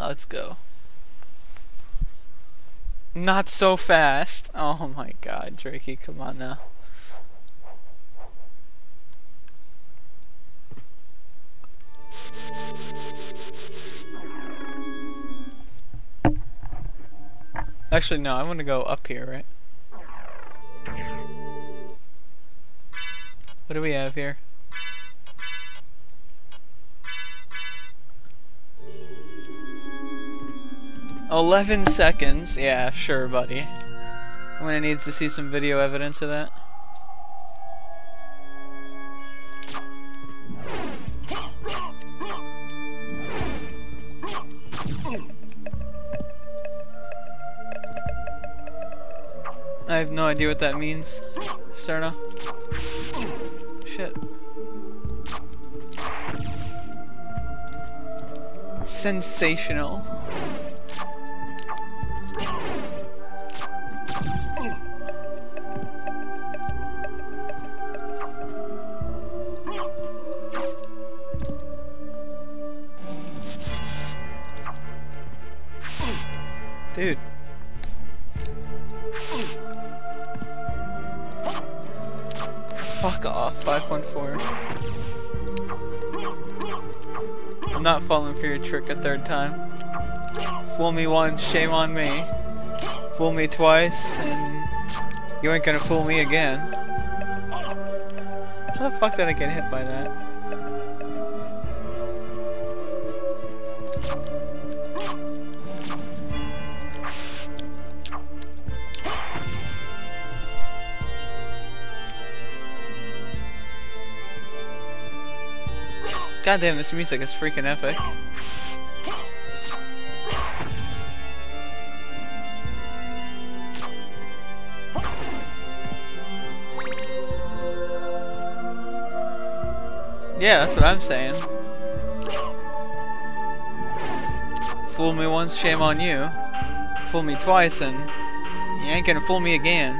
Let's go. Not so fast. Oh my god, Drakey, come on now. Actually, no, I want to go up here, right? What do we have here? 11 seconds. Yeah, sure, buddy. I'm gonna need to see some video evidence of that. I have no idea what that means, Cerno. Shit. Sensational. Dude. Fuck off, 514. I'm not falling for your trick a third time. Fool me once, shame on me. Fool me twice, and you ain't gonna fool me again. How the fuck did I get hit by that? God damn, this music is freaking epic. Yeah, that's what I'm saying. Fool me once, shame on you. Fool me twice, and you ain't gonna fool me again.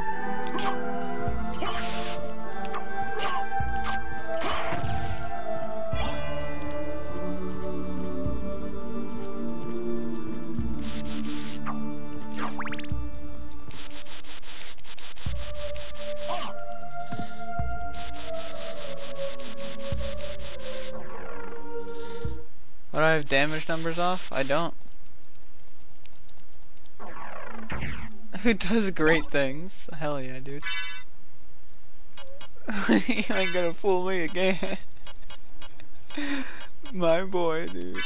What, do I have damage numbers off? I don't. Who does great things? Hell yeah, dude. You ain't gonna fool me again. My boy, dude.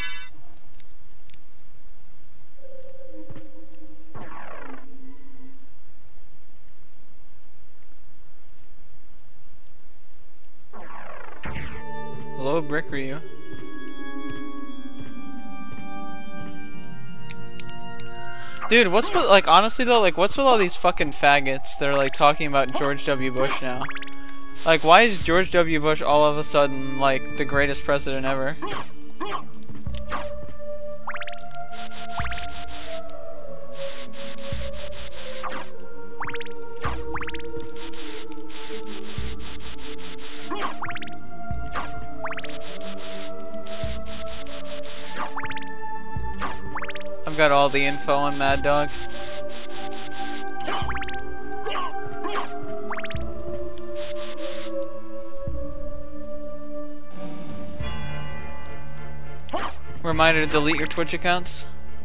Hello, Brick Ryu. Dude, what's with, like, honestly though, like, what's with all these fucking faggots that are, like, talking about George W. Bush now? Like, why is George W. Bush all of a sudden, like, the greatest president ever? I've got all the info on Mad Dog. Reminder to delete your Twitch accounts.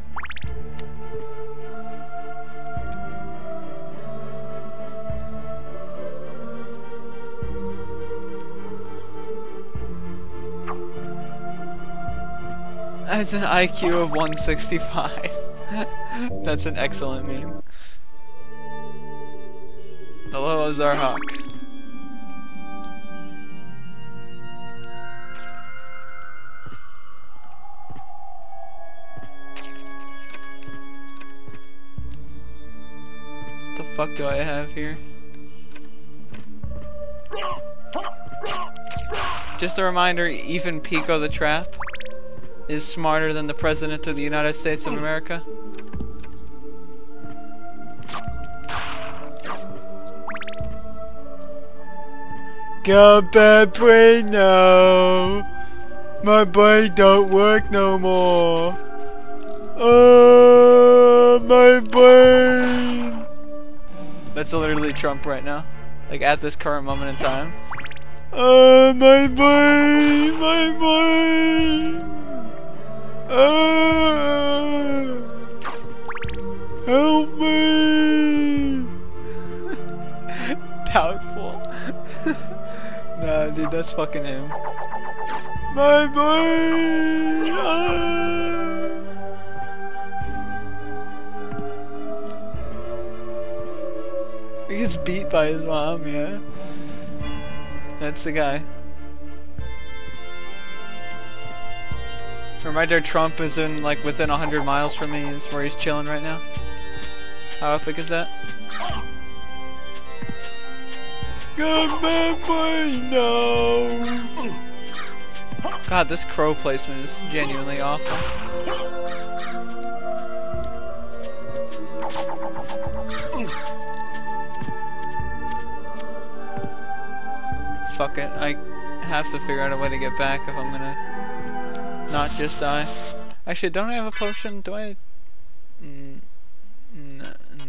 Has an IQ of 165. That's an excellent meme. Hello, Zarhawk. What the fuck do I have here? Just a reminder, even Pico the Trap is smarter than the President of the United States of America. Got bad brain now. My brain don't work no more. My brain. That's literally Trump right now. Like at this current moment in time. My brain, my brain. Help me. Doubtful. Nah, dude, that's fucking him. My brain. He gets beat by his mom, yeah. That's the guy. Reminder, Trump is in, like, within 100 miles from me is where he's chilling right now. How epic is that? Come back by now. God, this crow placement is genuinely awful. Fuck it, I have to figure out a way to get back if I'm gonna not just die. Actually, don't I have a potion? Do I? No.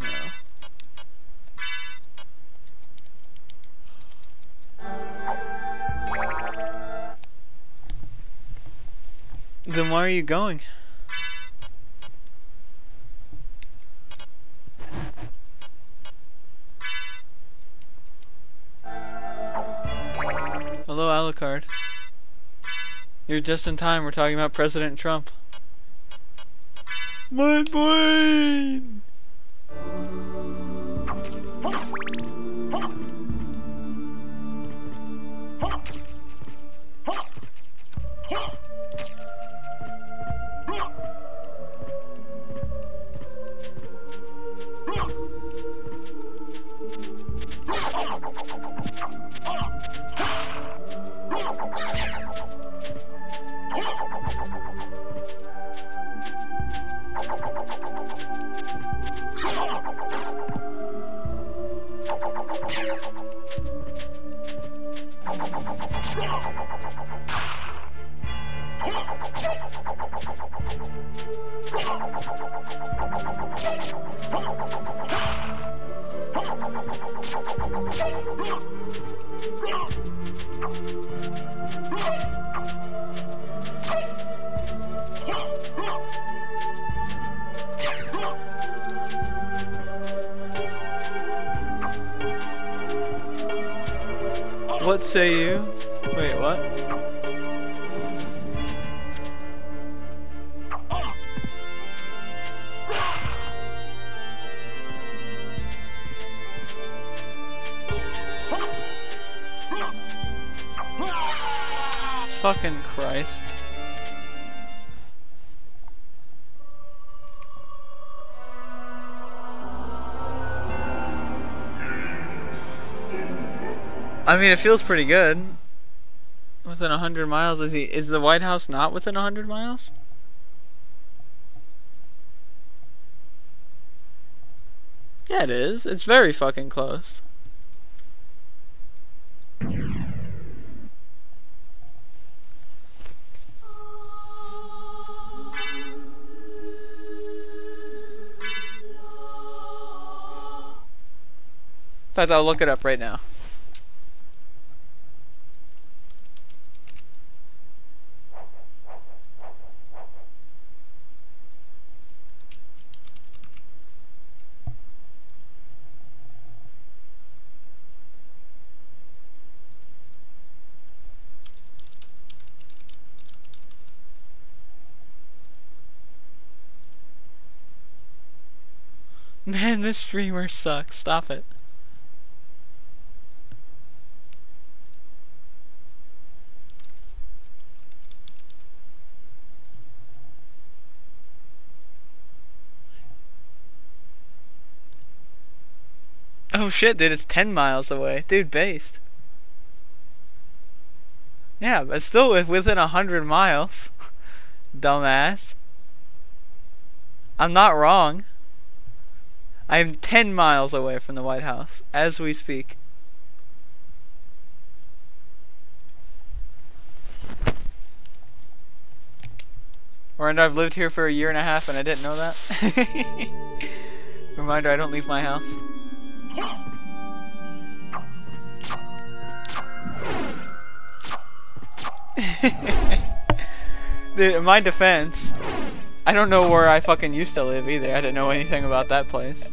Then why are you going? Hello, Alucard. You're just in time. We're talking about President Trump. My brain! What say you? Wait, what? Fucking Christ. I mean, it feels pretty good. Within 100 miles, is the White House not within 100 miles? Yeah, it is. It's very fucking close. In fact, I'll look it up right now. Man, this streamer sucks. Stop it. Oh shit, dude, it's 10 miles away. Dude, based. Yeah, but still within 100 miles. Dumbass. I'm not wrong. I am 10 miles away from the White House as we speak. Reminder, I've lived here for a year and a half and I didn't know that. Reminder, I don't leave my house. Dude, in my defense, I don't know where I fucking used to live either. I didn't know anything about that place.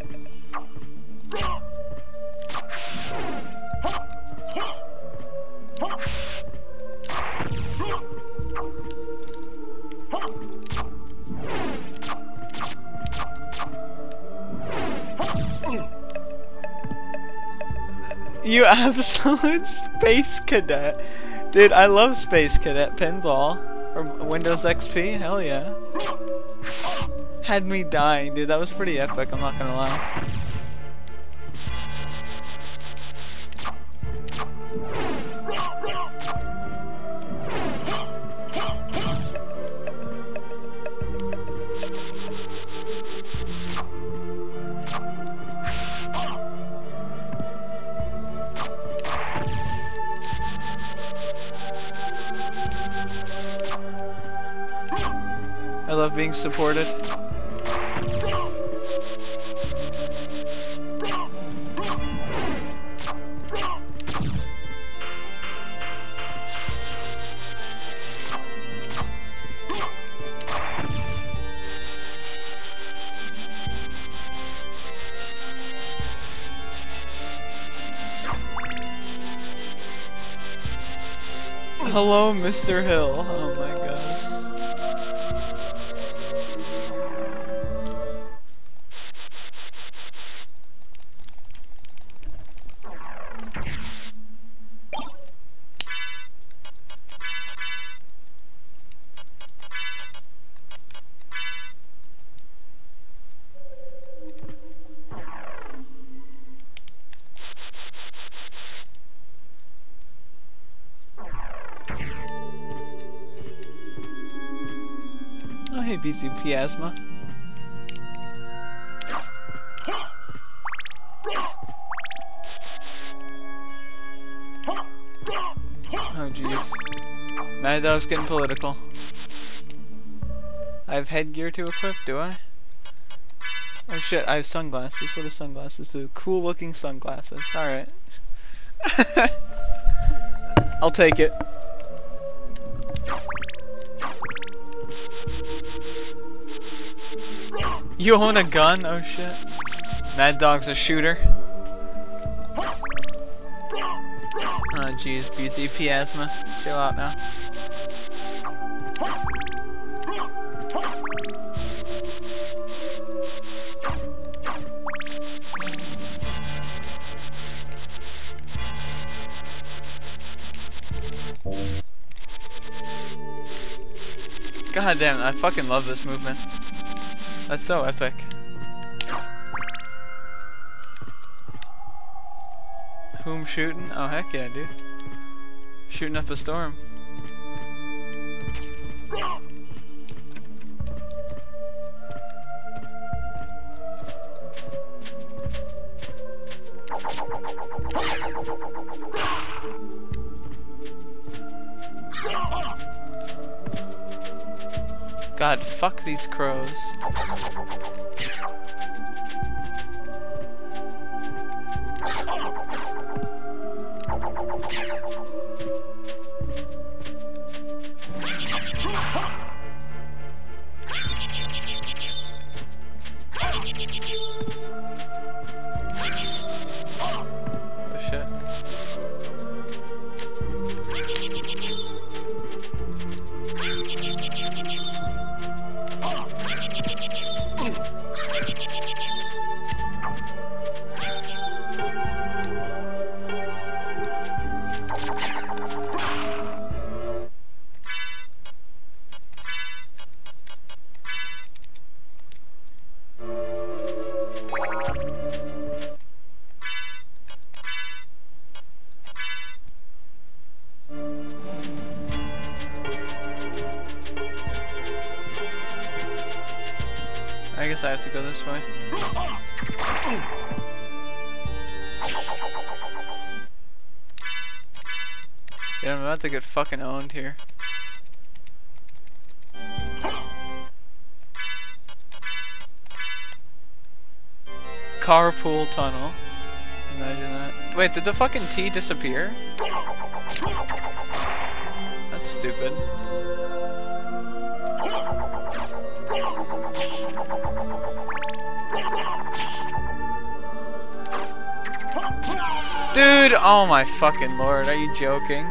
You absolute space cadet. Dude, I love Space Cadet Pinball. Or Windows XP, hell yeah. Had me dying, dude, that was pretty epic, I'm not gonna lie. I love being supported. Hello, Mr. Hill. Oh my god. Oh, hey, BCP Asthma. Oh, jeez. Mad Dog's getting political. I have headgear to equip, do I? Oh shit, I have sunglasses. What are sunglasses do? Cool looking sunglasses. Alright. I'll take it. You own a gun? Oh shit. Mad Dog's a shooter. Oh jeez, BCP Asthma. Chill out now. God damn it, I fucking love this movement. That's so epic. Whom shooting? Oh heck yeah, dude. Shooting up a storm. God, fuck these crows. Oh shit. I guess I have to go this way. Yeah, I'm about to get fucking owned here. Carpool tunnel. Imagine that. Wait, did the fucking T disappear? That's stupid. Dude, oh my fucking lord, are you joking?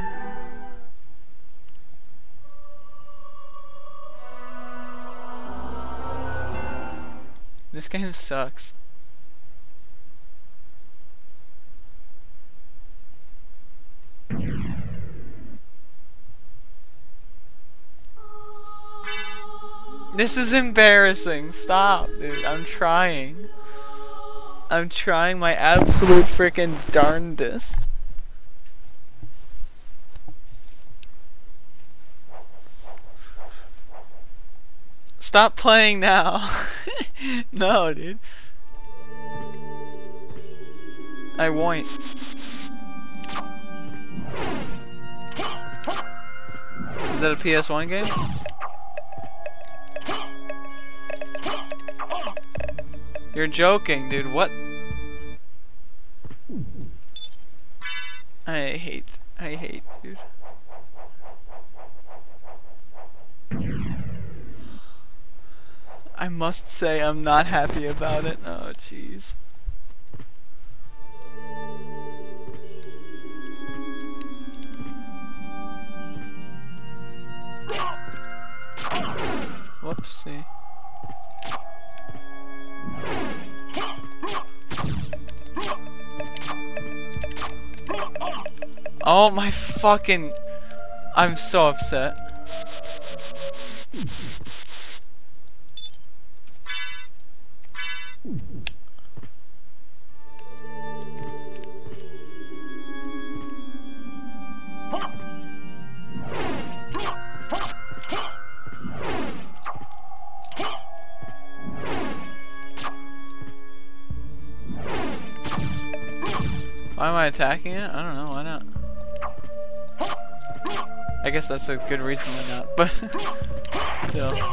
This game sucks. This is embarrassing. Stop, dude. I'm trying. I'm trying my absolute freaking darndest. Stop playing now. No, dude. I won't. Is that a PS1 game? You're joking, dude. What? I hate, dude. I must say I'm not happy about it. Oh, jeez. Whoopsie. Oh my fucking... I'm so upset. Why am I attacking it? I don't know, why not? I guess that's a good reason why not, but still.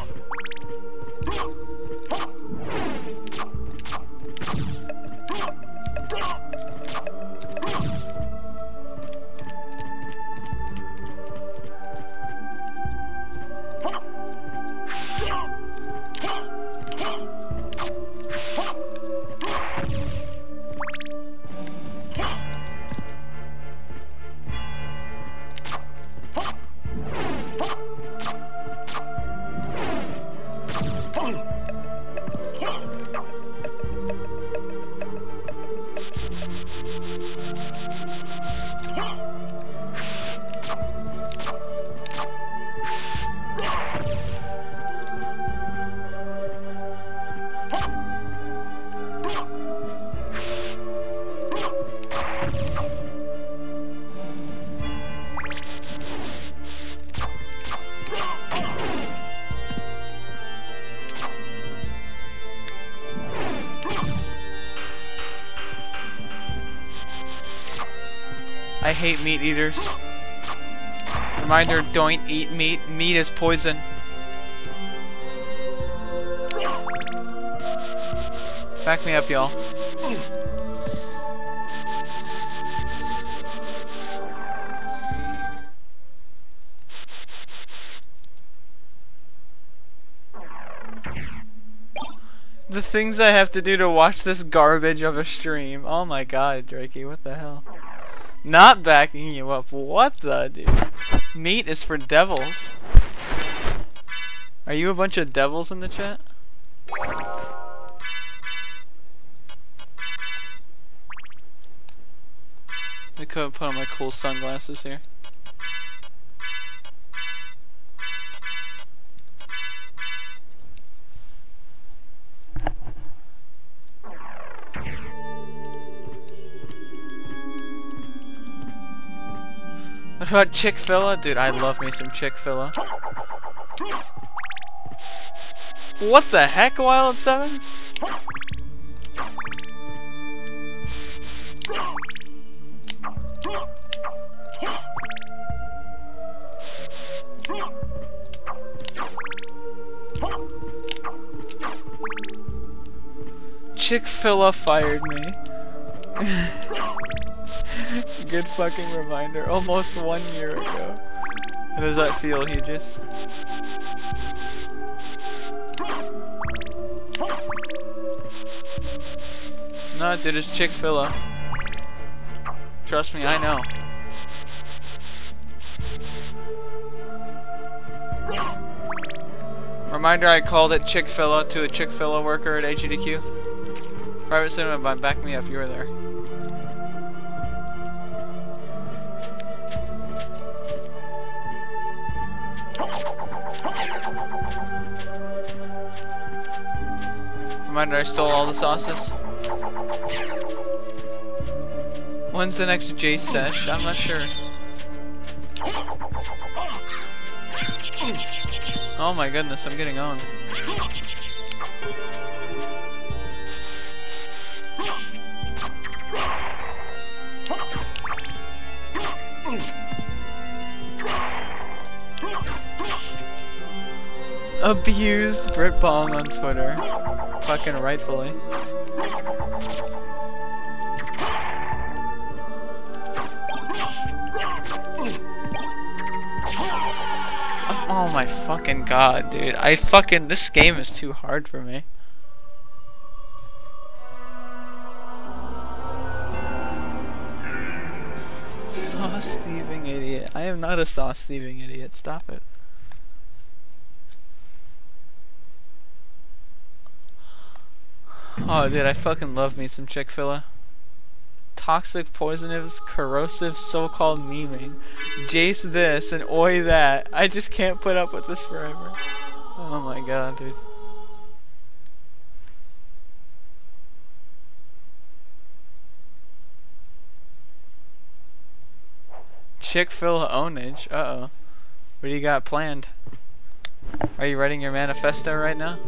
I hate meat eaters. Reminder, don't eat meat. Meat is poison. Back me up, y'all. The things I have to do to watch this garbage of a stream. Oh my god, Drakey, what the hell? Not backing you up. What the, dude? Meat is for devils. Are you a bunch of devils in the chat? I couldn't put on my cool sunglasses here. What about Chick-fil-A? Dude, I love me some Chick-fil-A. What the heck, Wild 7? Chick-fil-A fired me. Good fucking reminder. Almost 1 year ago. How does that feel, Hugis? No, dude, it's Chick-fil-A. Trust me, I know. Reminder, I called it Chick-fil-A to a Chick-fil-A worker at HEDQ. Private Cinema, back me up, you were there. Reminder, I stole all the sauces. When's the next Jace sesh? I'm not sure. Oh my goodness, I'm getting owned. Abused Brit Bong on Twitter. Fucking rightfully. Oh my fucking god, dude. This game is too hard for me. Sauce thieving idiot. I am not a sauce thieving idiot. Stop it. Oh, dude, I fucking love me some Chick-fil-A. Toxic, poisonous, corrosive, so-called memeing. Jace this and oi that. I just can't put up with this forever. Oh my god, dude. Chick-fil-A ownage. Uh-oh. What do you got planned? Are you writing your manifesto right now?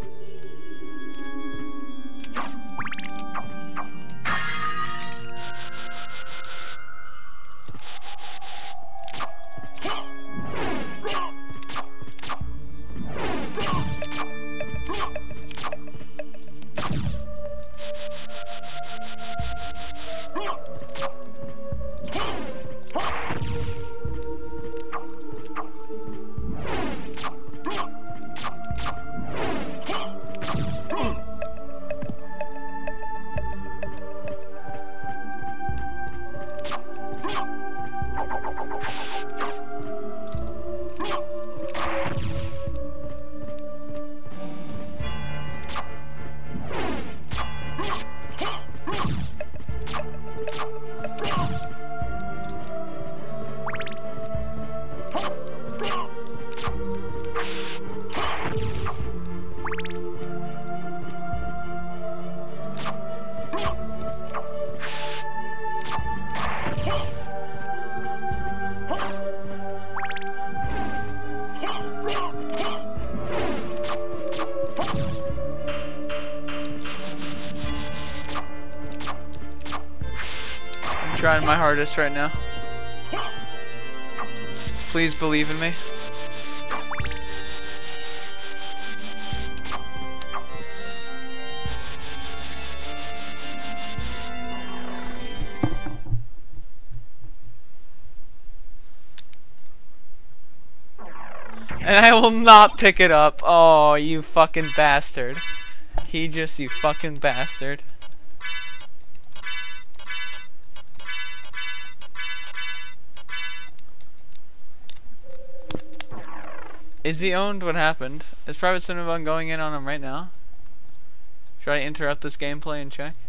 Trying my hardest right now. Please believe in me. And I will not pick it up. Oh, you fucking bastard. You fucking bastard. Is he owned? What happened? Is Private Cinnabon going in on him right now? Should I interrupt this gameplay and check?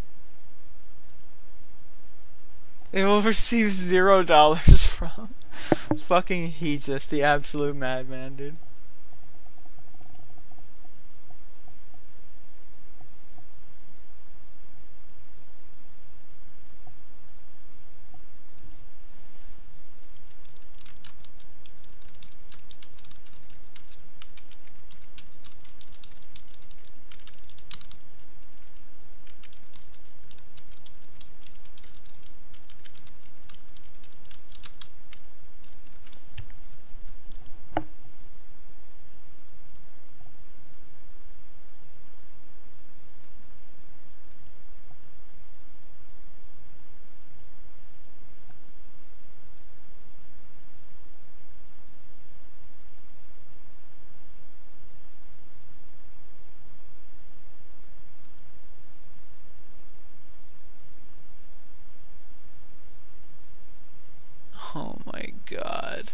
They will receive $0 from. Fucking he's just the absolute madman, dude. Oh my god.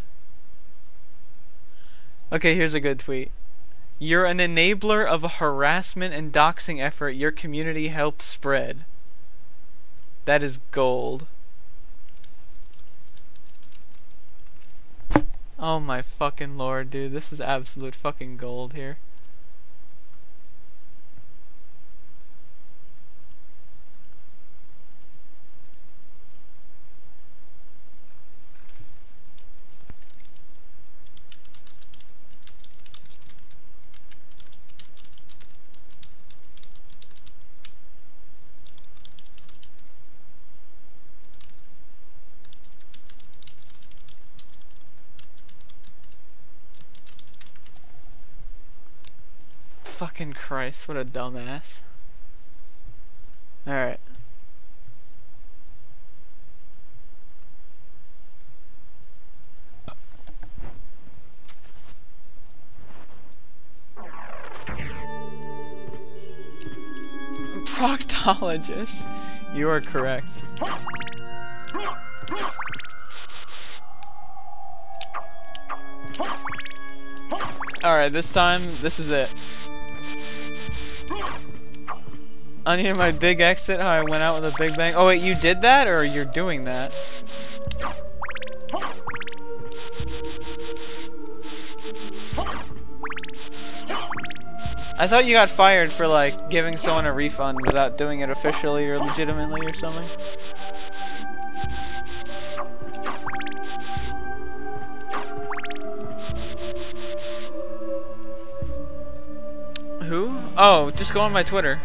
Okay, here's a good tweet. You're an enabler of a harassment and doxing effort your community helped spread. That is gold. Oh my fucking lord, dude. This is absolute fucking gold here. Fucking Christ, what a dumbass. Alright. Proctologist. You are correct. Alright, this time, this is it. I need my big exit, how I went out with a big bang. Oh wait, you did that, or you're doing that? I thought you got fired for, like, giving someone a refund without doing it officially or legitimately or something. Who? Oh, just go on my Twitter.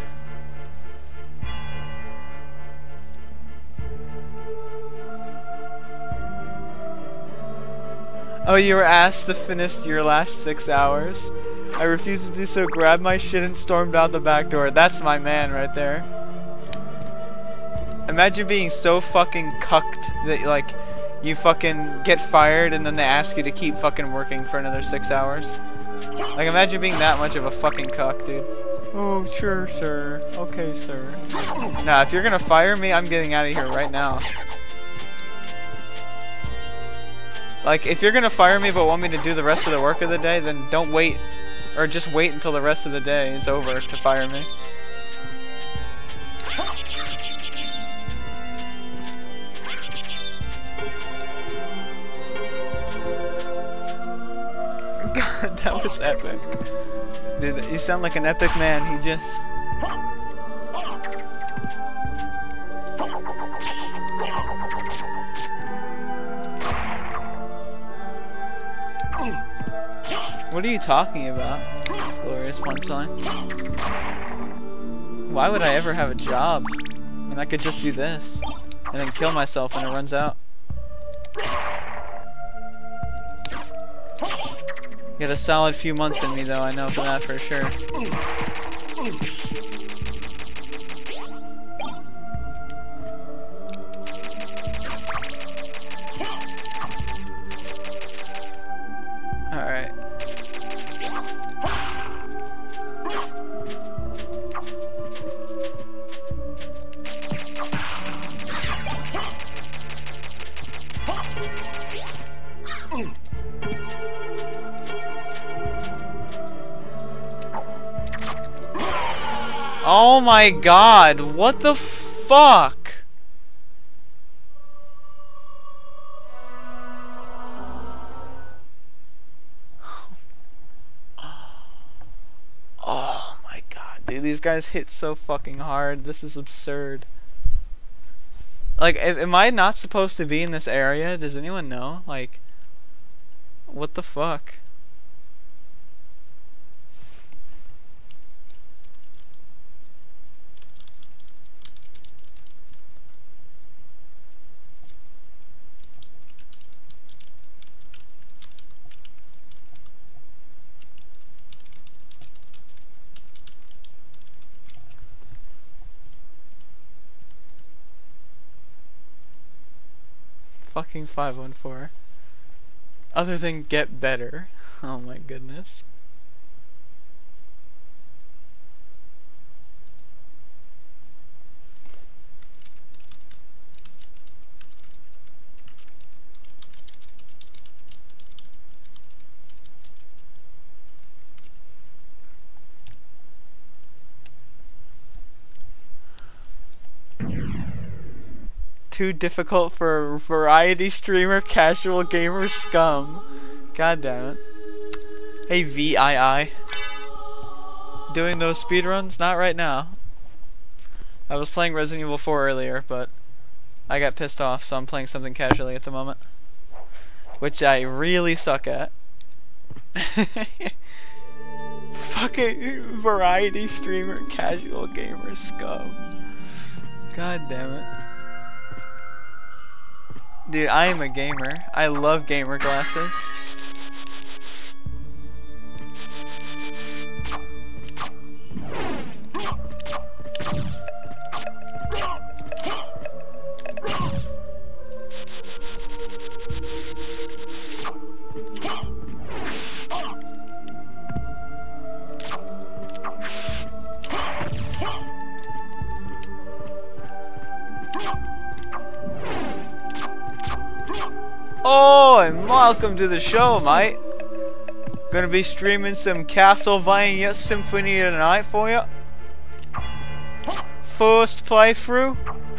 Oh, you were asked to finish your last 6 hours? I refused to do so, grabbed my shit and stormed out the back door. That's my man right there. Imagine being so fucking cucked that, like, you fucking get fired and then they ask you to keep fucking working for another 6 hours. Like, imagine being that much of a fucking cuck, dude. Oh, sure, sir. Okay, sir. Nah, if you're gonna fire me, I'm getting out of here right now. Like, if you're gonna fire me but want me to do the rest of the work of the day, then don't wait. Or just wait until the rest of the day is over to fire me. God, that was epic. Dude, you sound like an epic man. He just... What are you talking about? Glorious punchline. Why would I ever have a job? I mean, I could just do this. And then kill myself when it runs out. Get a solid few months in me though, I know for that for sure. Alright. Oh my god, what the fuck? these guys hit so fucking hard. This is absurd. Like, am I not supposed to be in this area? Does anyone know? Like, what the fuck? Fucking 514. Other than get better. Oh my goodness. Too difficult for variety streamer, casual gamer scum. God damn it. Hey VII. Doing those speedruns? Not right now. I was playing Resident Evil 4 earlier, but I got pissed off, so I'm playing something casually at the moment. Which I really suck at. Fucking variety streamer, casual gamer scum. God damn it. Dude, I am a gamer. I love gamer glasses. Oh, and welcome to the show, mate. Gonna be streaming some Castlevania Symphony tonight for you. First playthrough.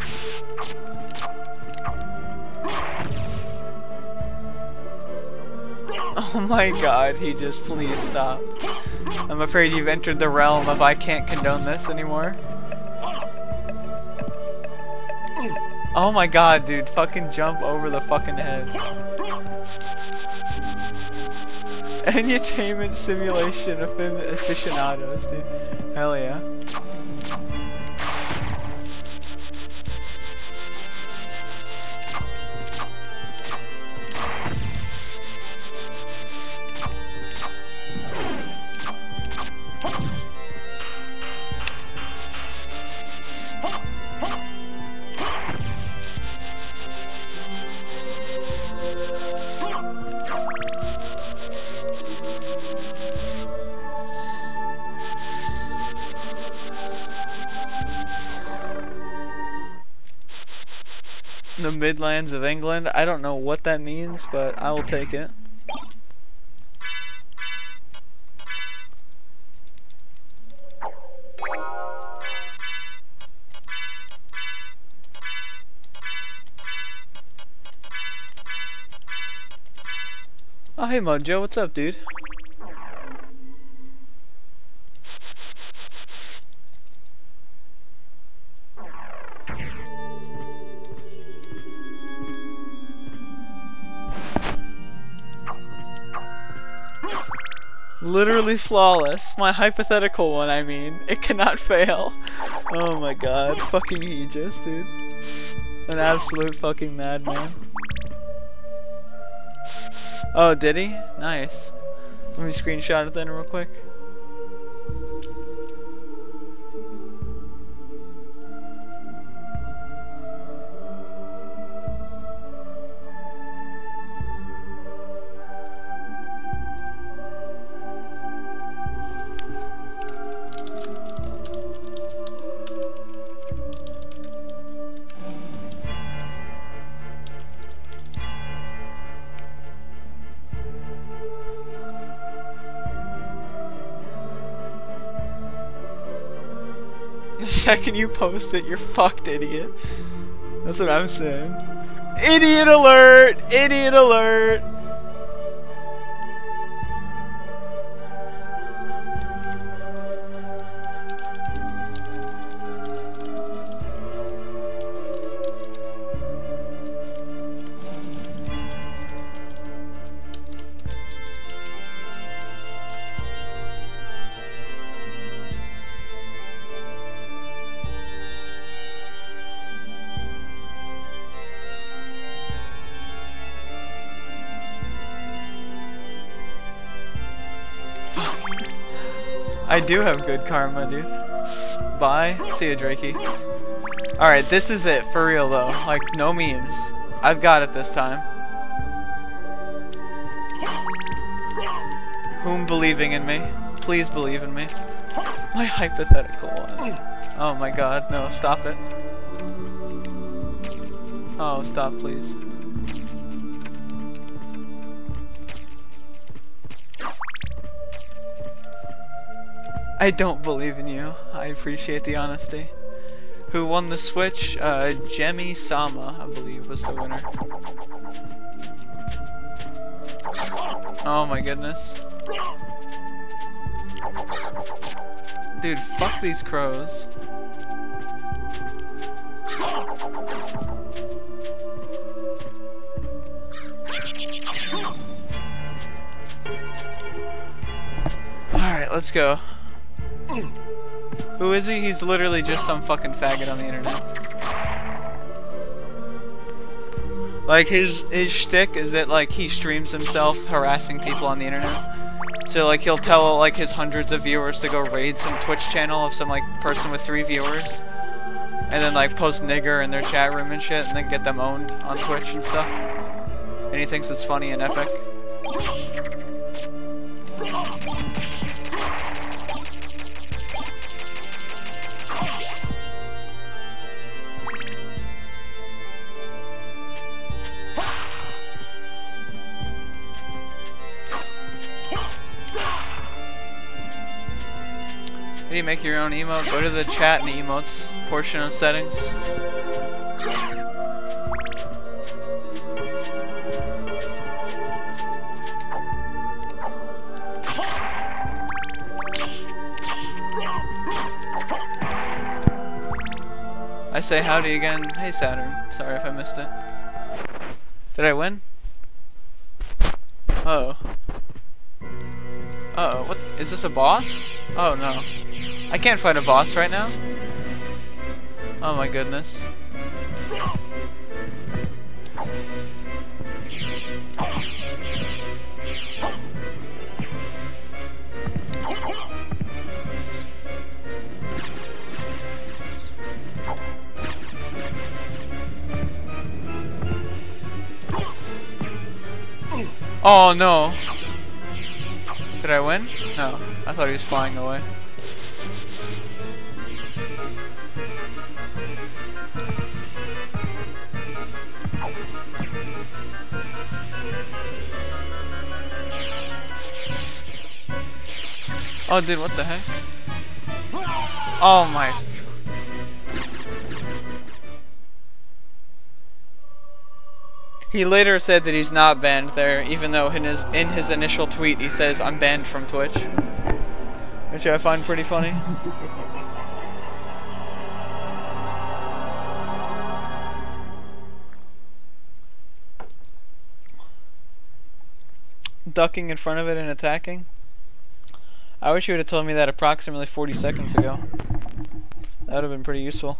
Oh my god, he just please stop. I'm afraid you've entered the realm of I can't condone this anymore. Oh my god, dude, fucking jump over the fucking head. Entertainment simulation aficionados, dude. Hell yeah. The Midlands of England. I don't know what that means, but I will take it. Oh, hey Mojo, what's up, dude? Literally flawless. My hypothetical one, I mean. It cannot fail. Oh my god. Fucking Aegis, dude. An absolute fucking madman. Oh, did he? Nice. Let me screenshot it then real quick. The second you post it, you're fucked, idiot. That's what I'm saying. Idiot alert! Idiot alert! I do have good karma, dude. Bye. See ya, Drakey. Alright, this is it. For real, though. Like, no memes. I've got it this time. Whom believing in me? Please believe in me. My hypothetical one. Oh my god, no, stop it. Oh, stop, please. I don't believe in you. I appreciate the honesty. Who won the Switch? Jemmy Sama, I believe, was the winner. Oh my goodness. Dude, fuck these crows. Alright, let's go. Who is he? He's literally just some fucking faggot on the internet. Like, his shtick is that, like, he streams himself harassing people on the internet. So, like, he'll tell, like, his hundreds of viewers to go raid some Twitch channel of some, like, person with 3 viewers. And then, like, post nigger in their chat room and shit, and then get them owned on Twitch and stuff. And he thinks it's funny and epic. How do you make your own emote? Go to the chat and emotes portion of settings. I say howdy again. Hey Saturn. Sorry if I missed it. Did I win? Uh-oh. Uh-oh. What? Is this a boss? Oh no. I can't fight a boss right now. Oh my goodness. Oh no. Did I win? No. I thought he was flying away. Oh, dude, what the heck? Oh my. He later said that he's not banned there, even though in his initial tweet he says, I'm banned from Twitch. Which I find pretty funny. Ducking in front of it and attacking? I wish you would have told me that approximately 40 seconds ago. That would have been pretty useful.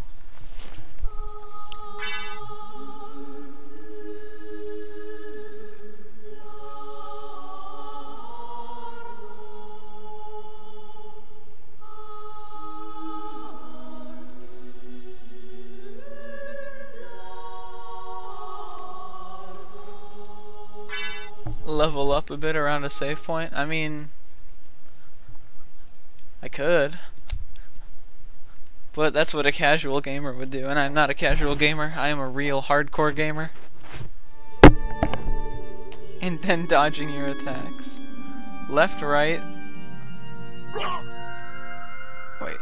Level up a bit around a save point? I mean, I could. But that's what a casual gamer would do, and I'm not a casual gamer. I am a real hardcore gamer. And then dodging your attacks. Left, right. Wait.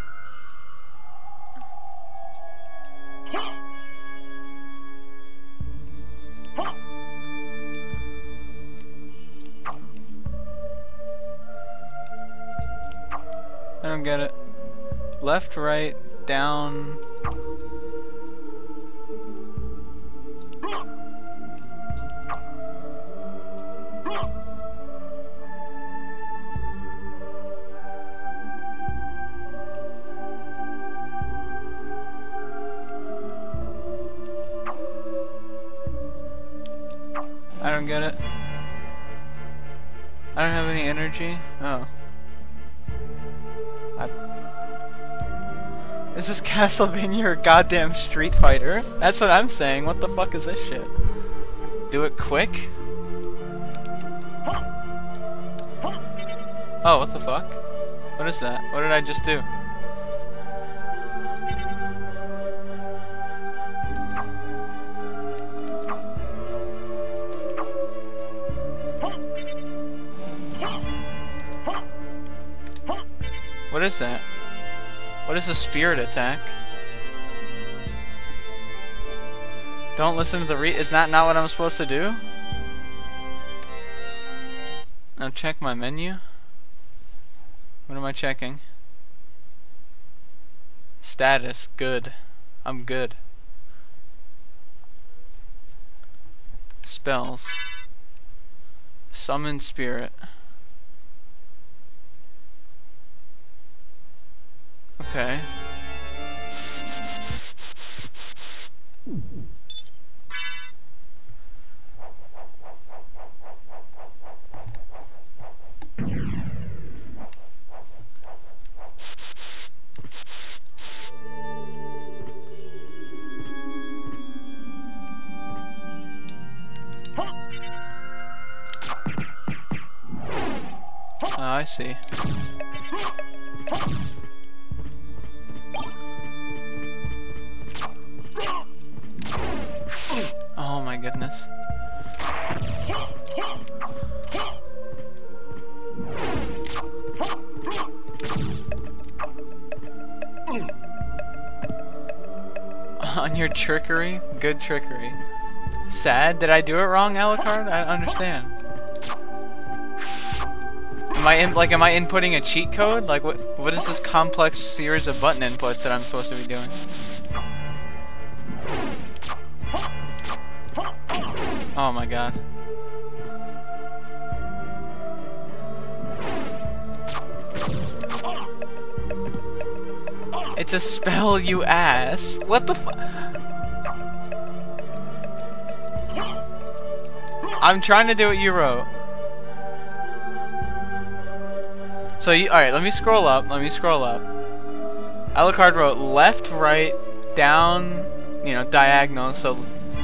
I don't get it. Left, right, down. I don't get it. I don't have any energy. Oh. Is this Castlevania or goddamn Street Fighter? That's what I'm saying. What the fuck is this shit? Do it quick? Oh, what the fuck? What is that? What did I just do? What is that? What is a spirit attack? Don't listen to the is that not what I'm supposed to do? Now check my menu. What am I checking? Status, good. I'm good. Spells. Summon spirit. Okay. Oh, I see. Oh my goodness. On your trickery? Good trickery. Sad? Did I do it wrong, Alucard? I don't understand. Am I inputting a cheat code? Like what is this complex series of button inputs that I'm supposed to be doing? Oh my god. It's a spell, you ass. What the fu- I'm trying to do what you wrote. So alright, let me scroll up. Alucard wrote left, right, down, you know, diagonal, so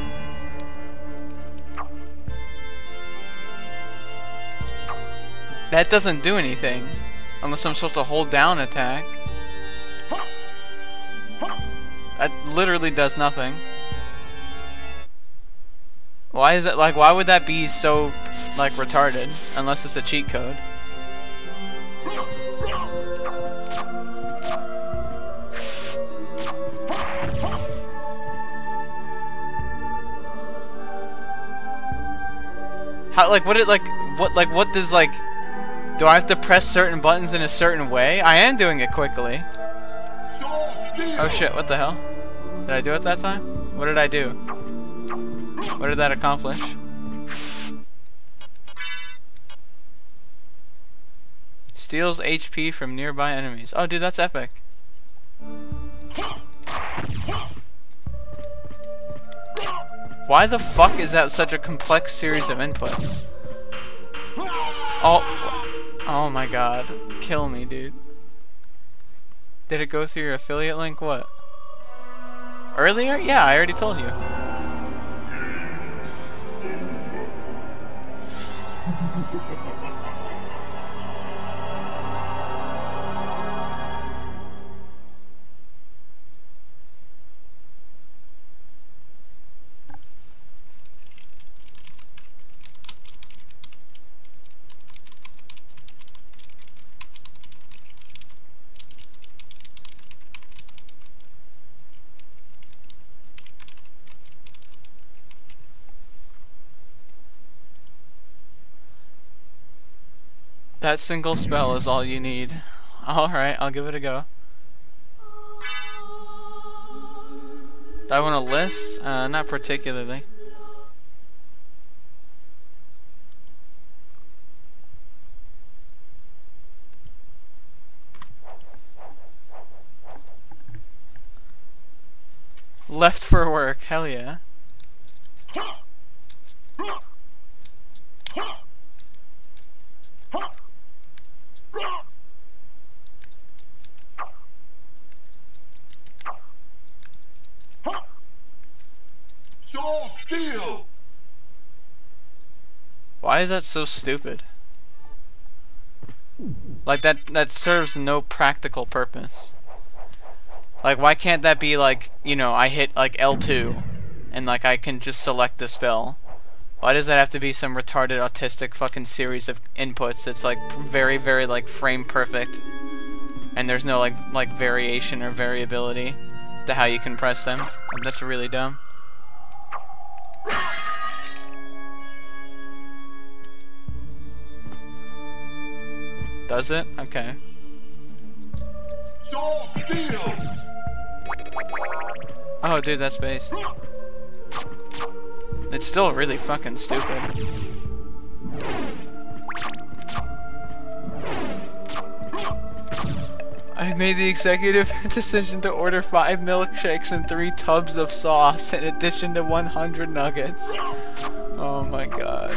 that doesn't do anything unless I'm supposed to hold down attack. That literally does nothing. Why is it like, why would that be so like retarded unless it's a cheat code? How, like, what does, like, do I have to press certain buttons in a certain way? I am doing it quickly. Oh shit, what the hell? Did I do it that time? What did I do? What did that accomplish? Steals HP from nearby enemies. Oh dude, that's epic. Why the fuck is that such a complex series of inputs? Oh my god. Kill me, dude. Did it go through your affiliate link? What? Earlier? Yeah, I already told you. That single spell is all you need. Alright, I'll give it a go. Do I want a list? Not particularly. Left for work, hell yeah. Why is that so stupid? Like, that serves no practical purpose. Like, why can't that be like, you know, I hit like L2 and like I can just select the spell? Why does that have to be some retarded autistic fucking series of inputs that's like very, very like frame perfect and there's no like variation or variability to how you can press them? That's really dumb. Does it? Okay. Oh, dude, that's based. It's still really fucking stupid. I made the executive decision to order 5 milkshakes and 3 tubs of sauce in addition to 100 nuggets. Oh my god.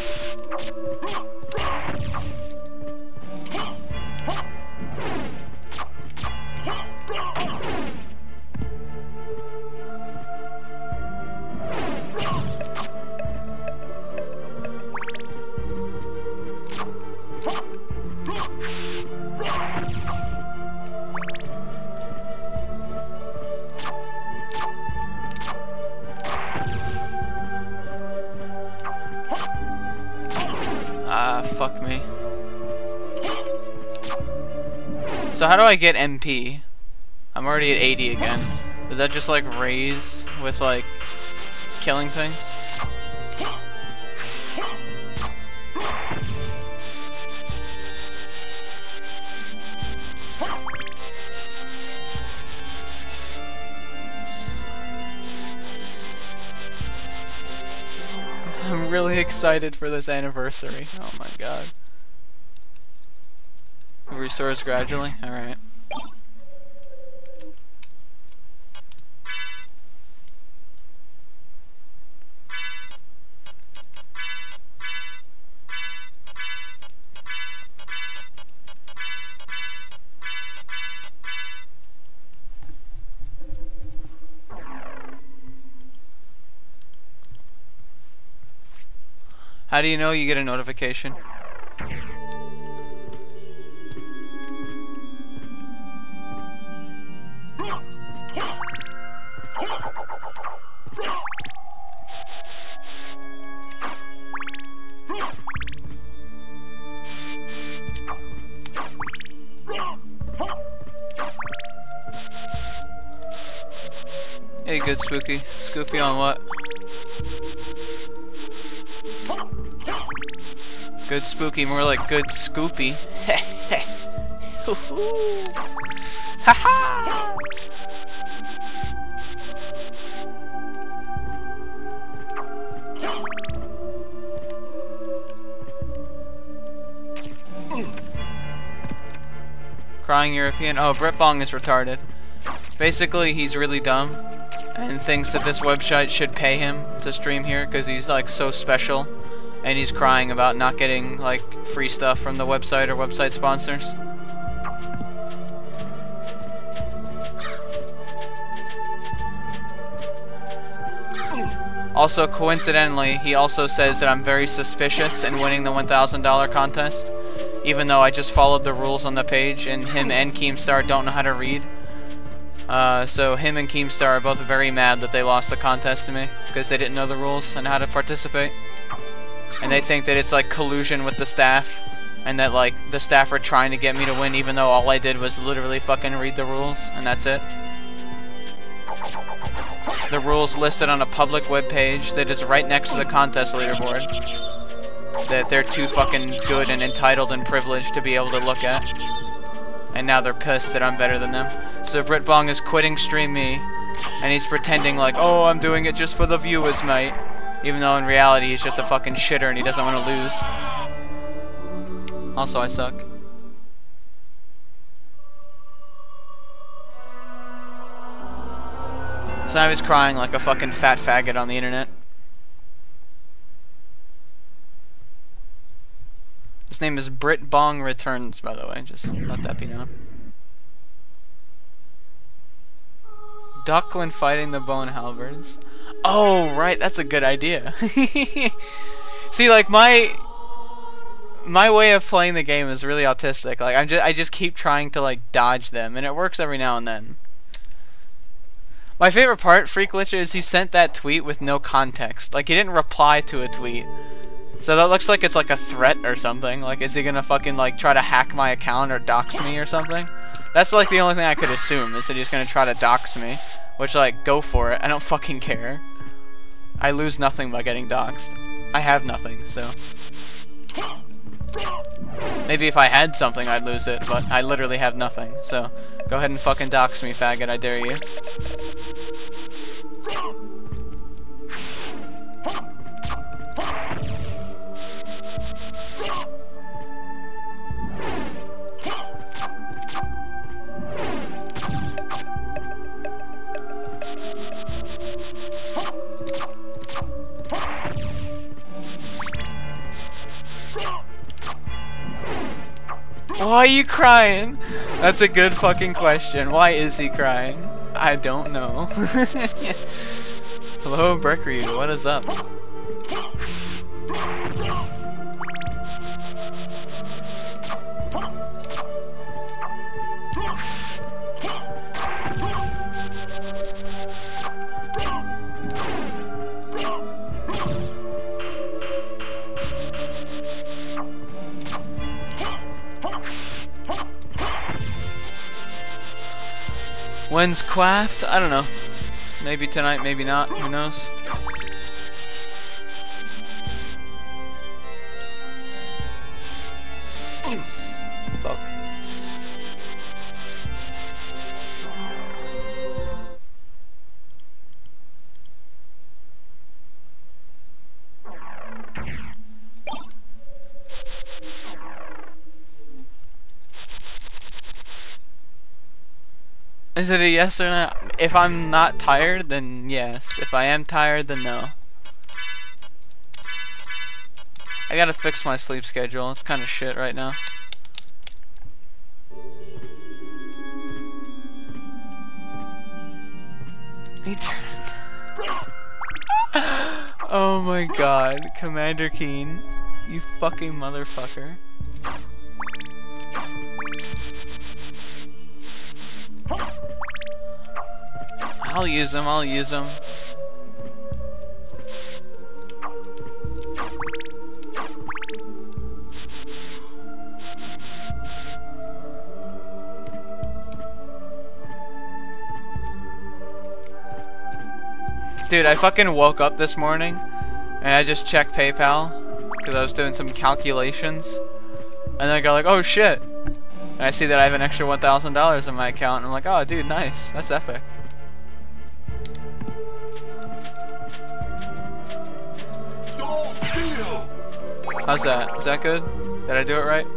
Fuck me. So how do I get MP? I'm already at 80 again. Does that just like raise with like killing things? I'm really excited for this anniversary. Oh my god. It restores gradually? Alright. How do you know you get a notification? Hey, good Spooky. Scoopy on what? Good Spooky, more like good Scoopy. Haha! Crying European. Oh, Brit Bong is retarded. Basically, he's really dumb and thinks that this website should pay him to stream here because he's like so special. And he's crying about not getting, like, free stuff from the website or website sponsors. Also, coincidentally, he also says that I'm very suspicious in winning the $1,000 contest. Even though I just followed the rules on the page, and him and Keemstar don't know how to read. So him and Keemstar are both very mad that they lost the contest to me. Because they didn't know the rules and how to participate. And they think that it's like collusion with the staff, and that like the staff are trying to get me to win even though all I did was literally fucking read the rules, and that's it. The rules listed on a public web page that is right next to the contest leaderboard. That they're too fucking good and entitled and privileged to be able to look at. And now they're pissed that I'm better than them. So Brit Bong is quitting Stream Me, and he's pretending like, oh, I'm doing it just for the viewers, mate. Even though in reality he's just a fucking shitter and he doesn't want to lose. Also, I suck. So now he's crying like a fucking fat faggot on the internet. His name is Brit Bong Returns, by the way. Just let that be known. Duck when fighting the bone halberds. Oh, right, that's a good idea. See, like, my my way of playing the game is really autistic. Like I just keep trying to like dodge them, and it works every now and then. My favorite part, Freakglitch, is he sent that tweet with no context. Like he didn't reply to a tweet. So that looks like it's like a threat or something. Like, is he gonna fucking like try to hack my account or dox me or something? That's like the only thing I could assume, is that he's gonna try to dox me. Which, like, go for it. I don't fucking care. I lose nothing by getting doxed. I have nothing, so. Maybe if I had something, I'd lose it, but I literally have nothing. So, go ahead and fucking dox me, faggot. I dare you. Why are you crying? That's a good fucking question. Why is he crying? I don't know. Hello, Brickreed. What is up? When's Quaft? I don't know. Maybe tonight, maybe not. Who knows? Fuck. Is it a yes or no? If I'm not tired, then yes. If I am tired, then no. I gotta fix my sleep schedule. It's kind of shit right now. He turned. Oh my god, Commander Keen, you fucking motherfucker. I'll use him, I'll use him. Dude, I fucking woke up this morning and I just checked PayPal because I was doing some calculations. And then I got like, oh shit. And I see that I have an extra $1,000 in my account and I'm like, oh dude, nice. That's epic. How's that? Is that good? Did I do it right?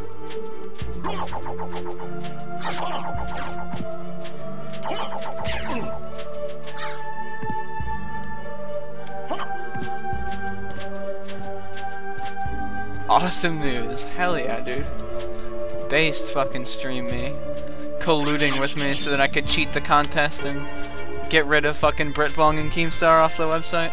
Awesome news. Hell yeah, dude. Based fucking stream me. Colluding with me so that I could cheat the contest and get rid of fucking Britbong and Keemstar off the website.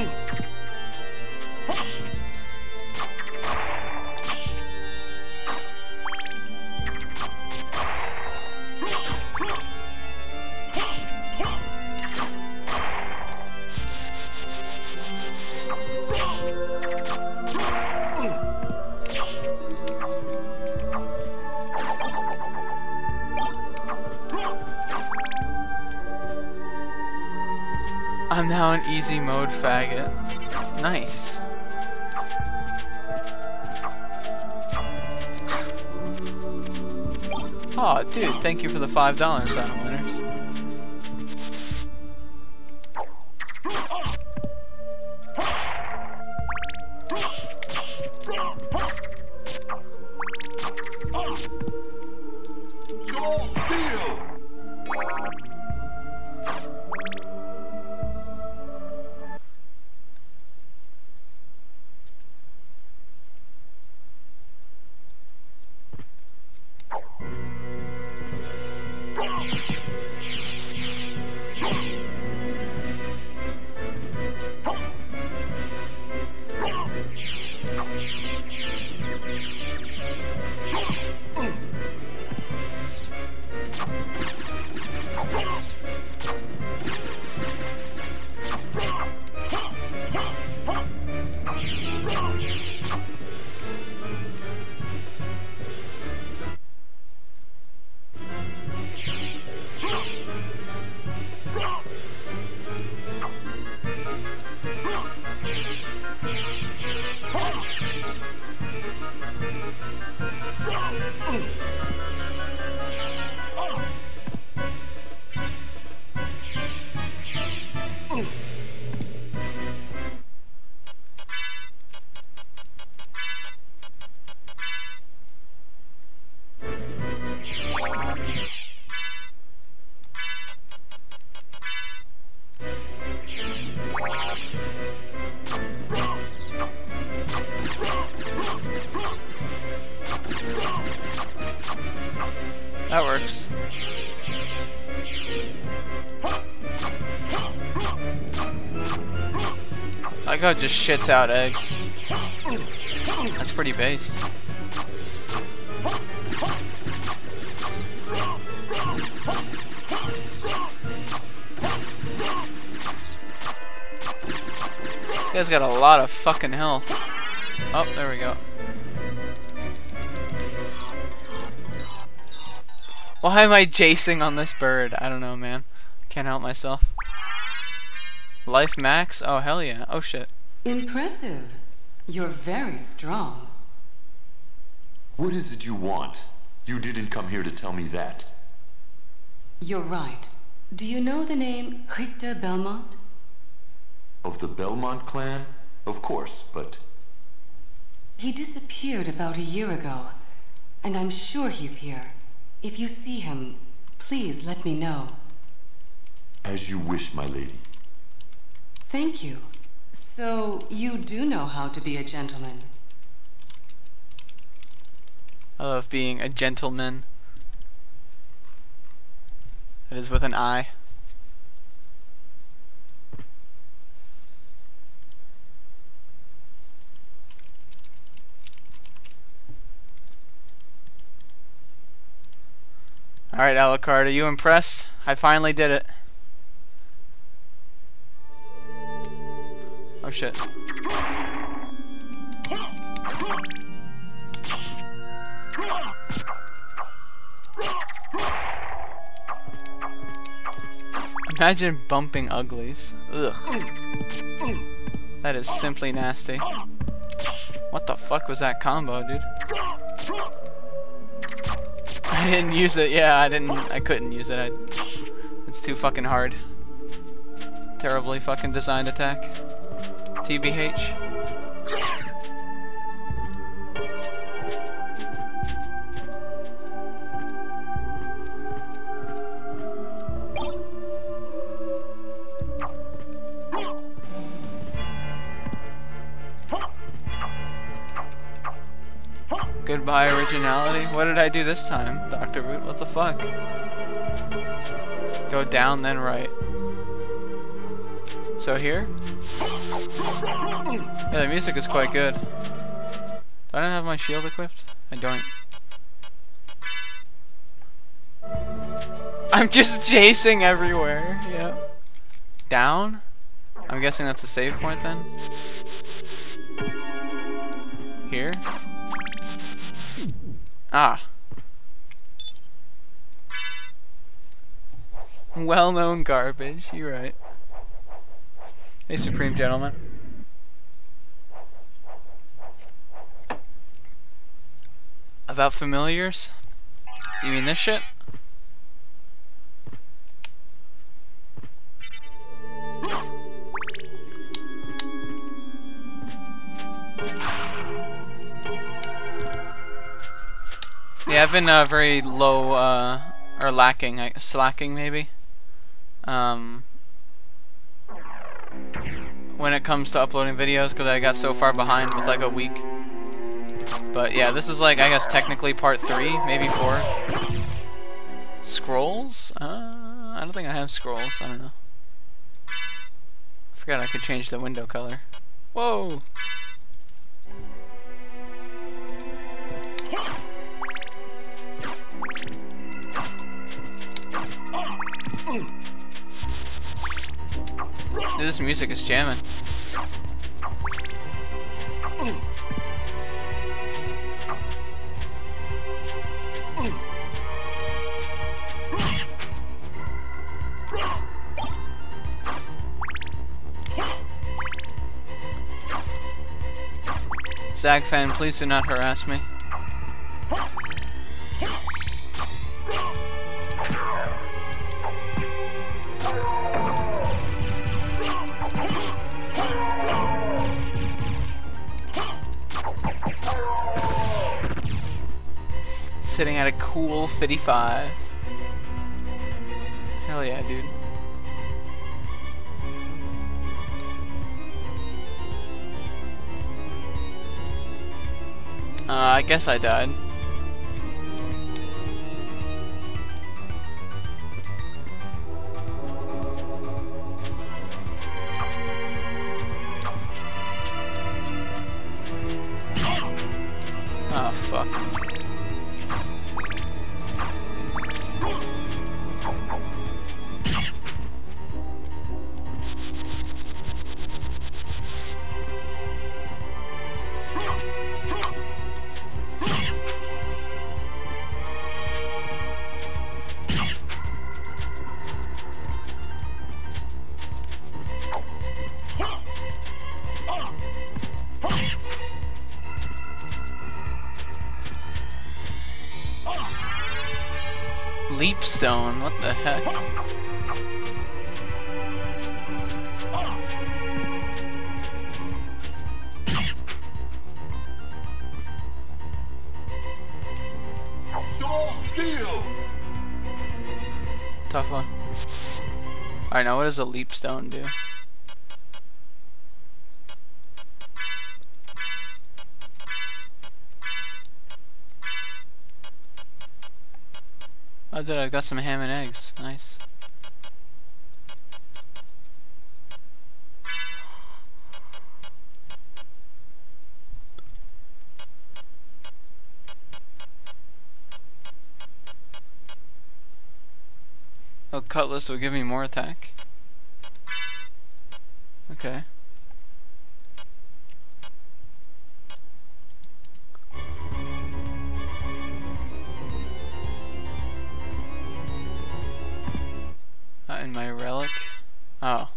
I'm now in easy mode, faggot. Nice. Aw, dude, thank you for the $5, Silent Winners. like how it just shits out eggs. That's pretty based. This guy's got a lot of fucking health. Oh, there we go. Why am I chasing on this bird? I don't know, man. Can't help myself. Life max? Oh, hell yeah. Oh, shit. Impressive. You're very strong. What is it you want? You didn't come here to tell me that. You're right. Do you know the name Richter Belmont? Of the Belmont clan? Of course, but... He disappeared about a year ago, and I'm sure he's here. If you see him, please let me know. As you wish, my lady. Thank you. So, you do know how to be a gentleman. I love being a gentleman. It is with an I. Alright, Alucard, are you impressed? I finally did it. Oh shit. Imagine bumping uglies. Ugh. That is simply nasty. What the fuck was that combo, dude? I didn't use it. Yeah, I couldn't use it. It's too fucking hard. Terribly fucking designed attack. TBH. Goodbye originality. What did I do this time, Dr. Boot? What the fuck? Go down, then right. So here? Yeah, the music is quite good. Do I not have my shield equipped? I don't. I'm just chasing everywhere. Yep. Down? I'm guessing that's a save point then? Here? Ah. Well-known garbage, you're right. Hey, Supreme Gentleman. About familiars? You mean this shit? Yeah, I've been very low, or lacking, slacking maybe. When it comes to uploading videos, because I got so far behind with like a week. But yeah, this is like, I guess technically part 3, maybe 4. Scrolls? I don't think I have scrolls, I don't know. I forgot I could change the window color. Whoa! Dude, this music is jamming. Zag fan, please do not harass me. Sitting at a cool 55. Hell yeah, dude. I guess I died. Leap stone, what the heck? Tough one. Alright, now what does a leap stone do? Oh, dude, I've got some ham and eggs. Nice. Oh, cutlass will give me more attack. Okay. In my relic? Oh.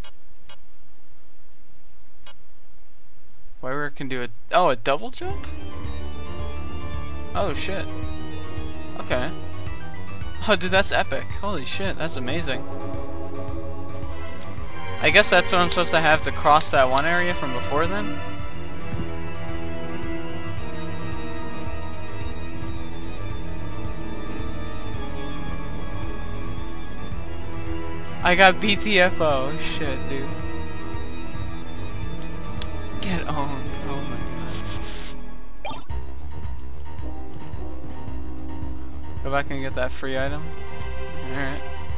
Warrior can do a double jump? Oh shit. Okay. Oh dude, that's epic. Holy shit, that's amazing. I guess that's what I'm supposed to have to cross that one area from before then? I got BTFO. Shit, dude. Get on. Oh my god. Go back and get that free item. Alright.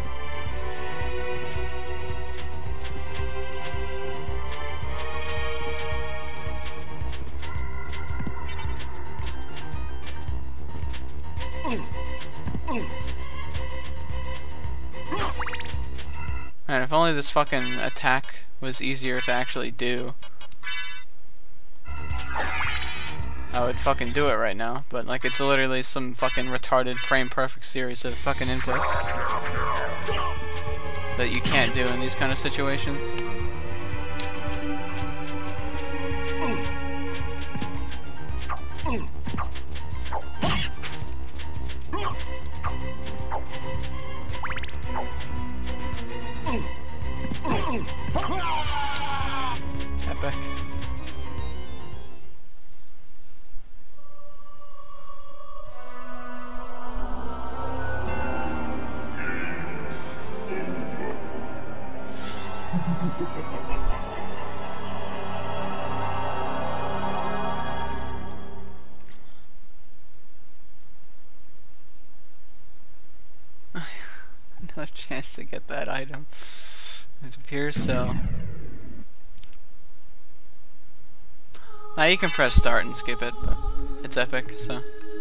Man, if only this fucking attack was easier to actually do. I would fucking do it right now, but like it's literally some fucking retarded frame perfect series of fucking inputs that you can't do in these kind of situations. Epic. Another chance to get that item. It appears so. Now you can press start and skip it, but it's epic, so.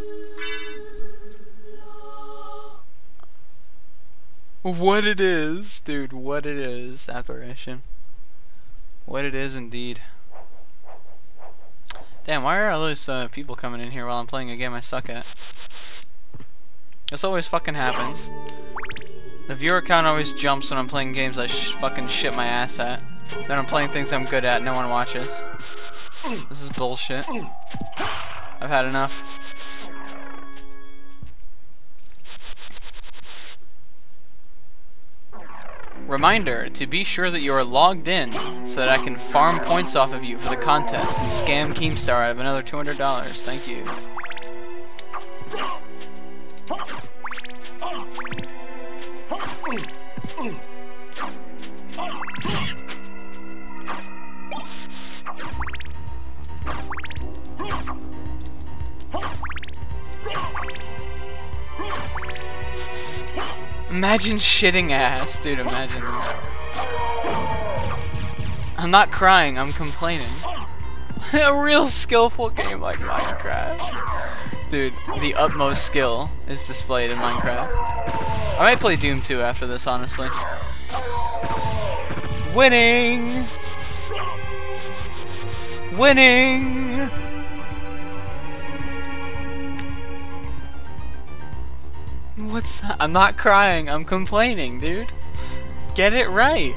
What it is, dude, what it is, apparition. What it is indeed. Damn, why are all those people coming in here while I'm playing a game I suck at? This always fucking happens. The viewer count always jumps when I'm playing games I fucking shit my ass at. Then I'm playing things I'm good at, no one watches. This is bullshit. I've had enough. Reminder to be sure that you are logged in so that I can farm points off of you for the contest and scam Keemstar out of another $200. Thank you. Imagine shitting ass, dude, imagine that. I'm not crying, I'm complaining. A real skillful game like Minecraft. Dude, the utmost skill is displayed in Minecraft. I might play Doom 2 after this, honestly. Winning! Winning! What's that? I'm not crying, I'm complaining, dude. Get it right.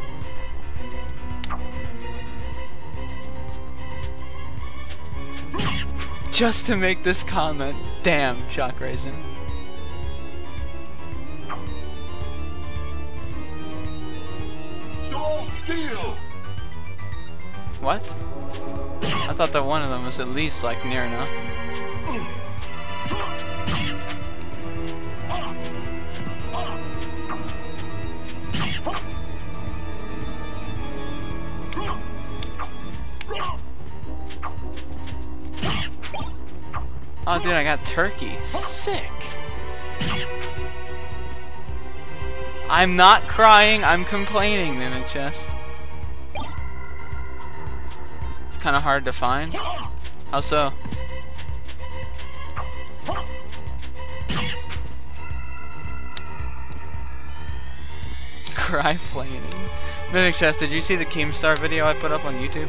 Just to make this comment. Damn, Shock Raisin. What? I thought that one of them was at least like near enough. Oh dude, I got turkey. Sick. I'm not crying, I'm complaining, Mimic Chest. It's kinda hard to find. How so? Cry complaining. Mimic Chest, did you see the Keemstar video I put up on YouTube?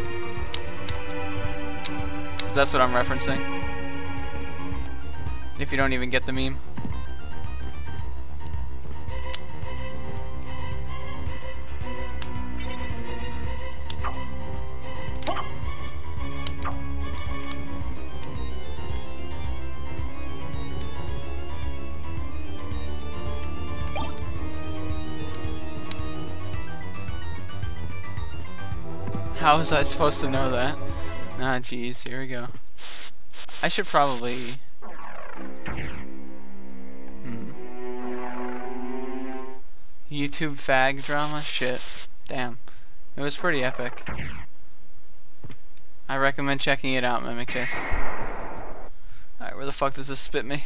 That's what I'm referencing. If you don't even get the meme. How was I supposed to know that? Ah, jeez, here we go. I should probably... YouTube fag drama? Shit. Damn. It was pretty epic. I recommend checking it out, Mimic Chest. Alright, where the fuck does this spit me?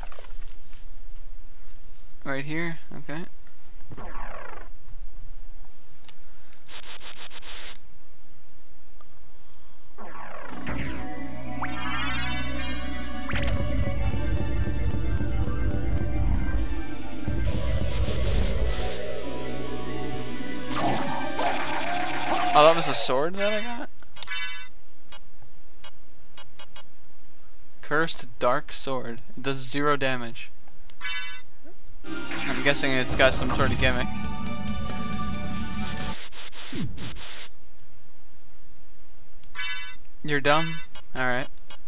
Right here? Okay. Oh, that was a sword that I got? Cursed Dark Sword. It does 0 damage. I'm guessing it's got some sort of gimmick. You're dumb? Alright.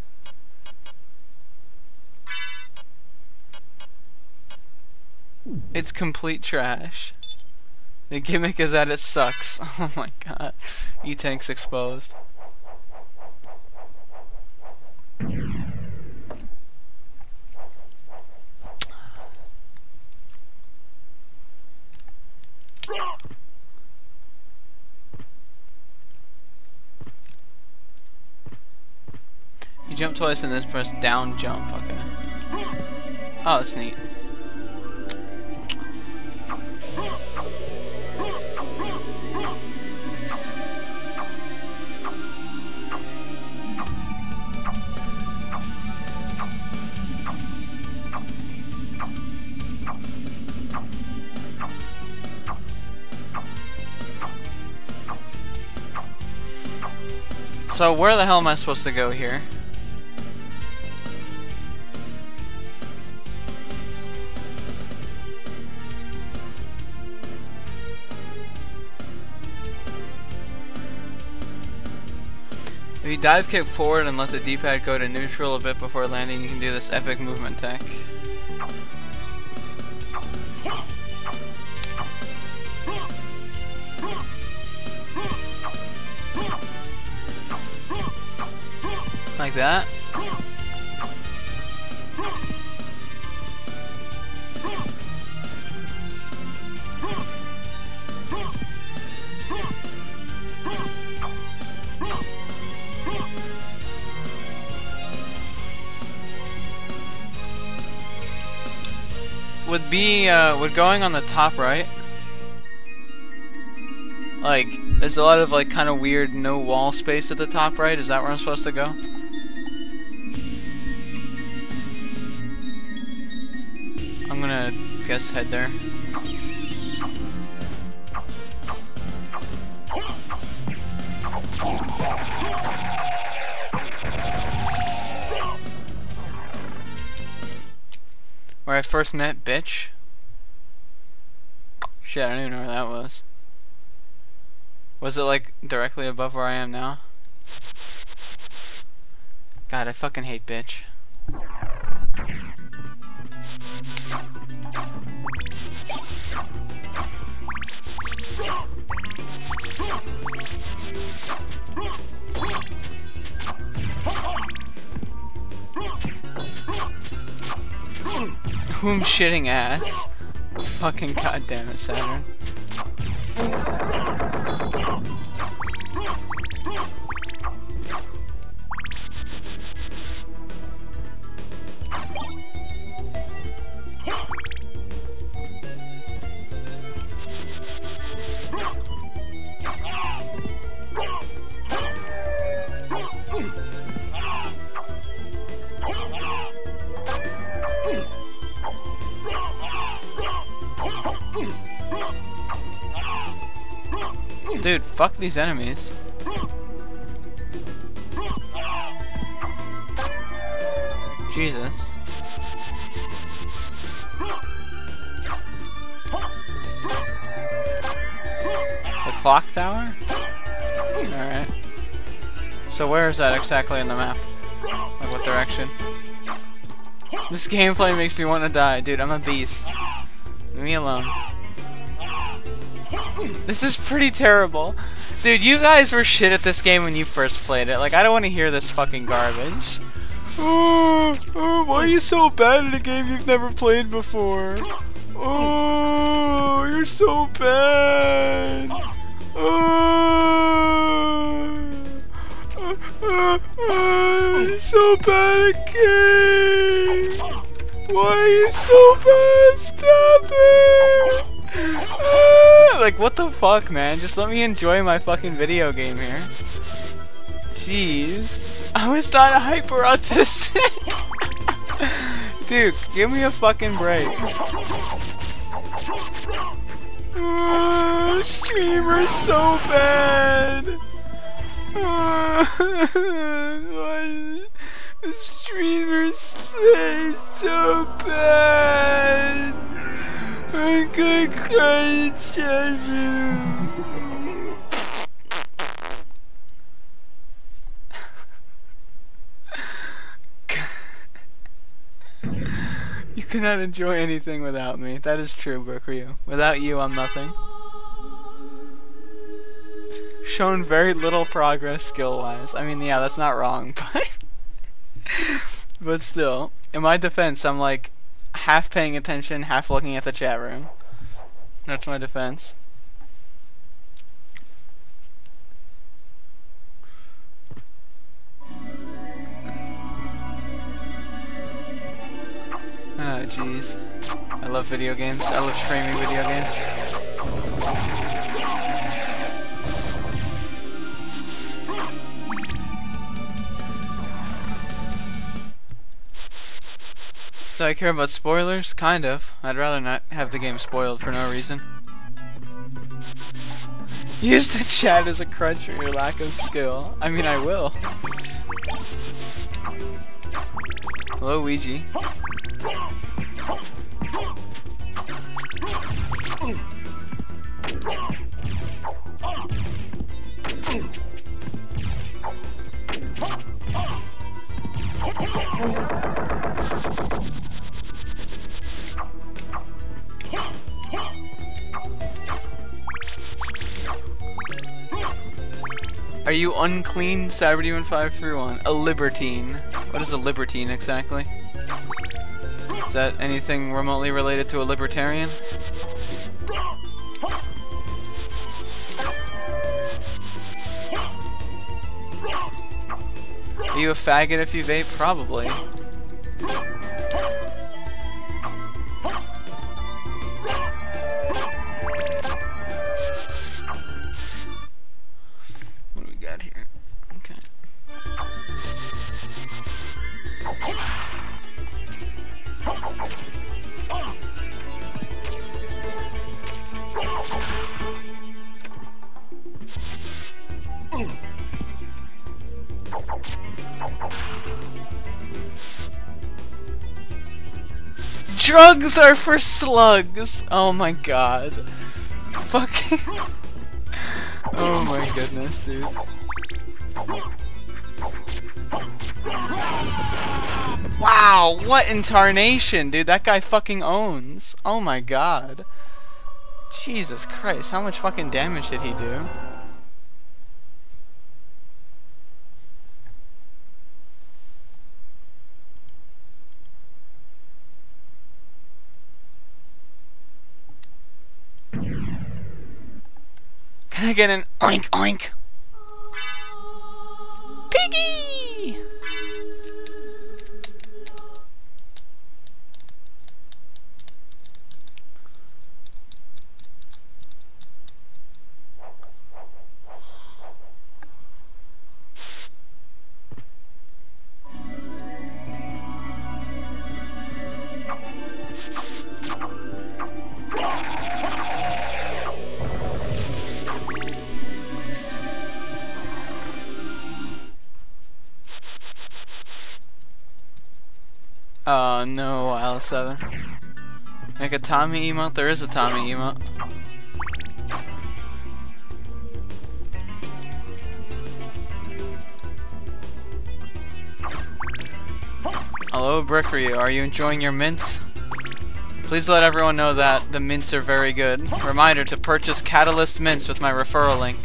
It's complete trash. The gimmick is that it sucks. Oh my god. E-Tank's exposed. You jump twice and then press down jump. Okay. Oh, that's neat. So where the hell am I supposed to go here? If you dive kick forward and let the D-pad go to neutral a bit before landing, you can do this epic movement tech. Like that. Would going on the top right, like, there's a lot of like kind of weird no wall space at the top right. Is that where I'm supposed to go? I'm gonna guess head there. Where I first met bitch. Shit, I don't even know where that was. Was it like directly above where I am now? God, I fucking hate bitch. Whom shitting ass. Fucking goddamn it, Saturn. Dude, fuck these enemies. Jesus. The clock tower? Alright. So where is that exactly in the map? Like what direction? This gameplay makes me want to die. Dude, I'm a beast. Leave me alone. This is pretty terrible. Dude, you guys were shit at this game when you first played it. Like, I don't want to hear this fucking garbage. Oh, why are you so bad at a game you've never played before? Oh, you're so bad. You're so bad at game. Why are you so bad? Stop it. Like, what the fuck, man? Just let me enjoy my fucking video game here. Jeez. I was not hyper autistic. Dude, give me a fucking break. Streamer's so bad. Streamer's so bad. I'm gonna cry in the chat room. You cannot enjoy anything without me. That is true, Brookryu. Without you, I'm nothing. Shown very little progress skill-wise. I mean, yeah, that's not wrong, but... but still. In my defense, I'm like... half paying attention, half looking at the chat room. That's my defense. Oh, jeez. I love video games. I love streaming video games. Do I care about spoilers? Kind of. I'd rather not have the game spoiled for no reason. Use the chat as a crutch for your lack of skill. I mean, I will. Hello, Ouija. Are you unclean, Cyberdemon531? A libertine. What is a libertine exactly? Is that anything remotely related to a libertarian? Are you a faggot if you vape? Probably. What do we got here? Okay. Drugs are for slugs! Oh my god. Fucking... oh my goodness, dude. Wow, what in tarnation, dude? That guy fucking owns. Oh my god. Jesus Christ, how much fucking damage did he do? get an oink oink. Piggy! Oh no, Alice 7. Make a Tommy emote? There is a Tommy emote. Hello, Brickryu. Are you enjoying your mints? Please let everyone know that the mints are very good. Reminder to purchase Catalyst mints with my referral link.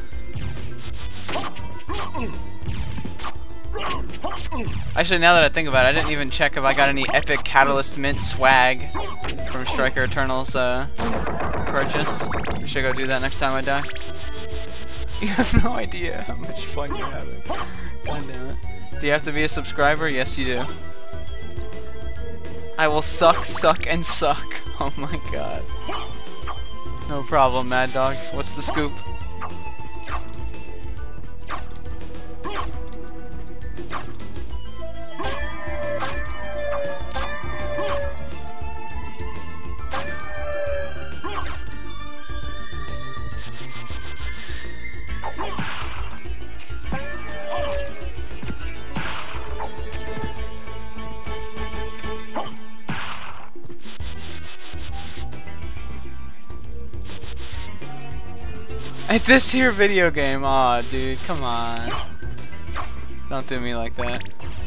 Actually, now that I think about it, I didn't even check if I got any epic Catalyst Mint swag from Striker Eternal's purchase. I should go do that next time I die. You have no idea how much fun you're having. God damn it. Do you have to be a subscriber? Yes, you do. I will suck, suck, and suck. Oh my god. No problem, Mad Dog. What's the scoop? This here video game, aw dude, come on. Don't do me like that.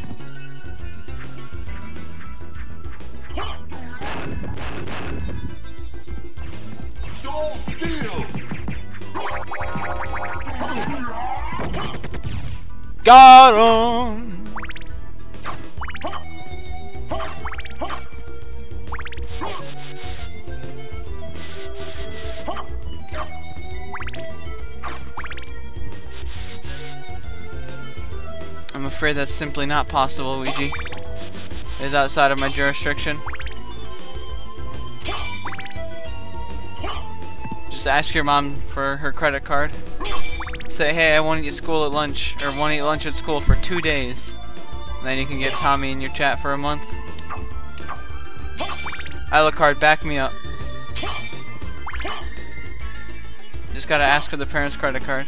Got him! I'm afraid that's simply not possible, Luigi. It is outside of my jurisdiction. Just ask your mom for her credit card. Say, hey, I want to eat school at lunch, or want to eat lunch at school for 2 days. And then you can get Tommy in your chat for a month. Alucard, back me up. Just gotta ask for the parents' credit card.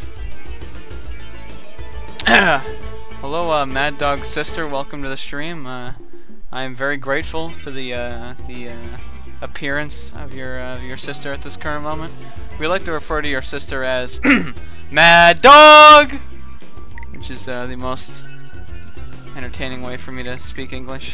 Hello, Mad Dog's sister. Welcome to the stream. I am very grateful for the appearance of your sister at this current moment. We like to refer to your sister as Mad Dog, which is the most entertaining way for me to speak English.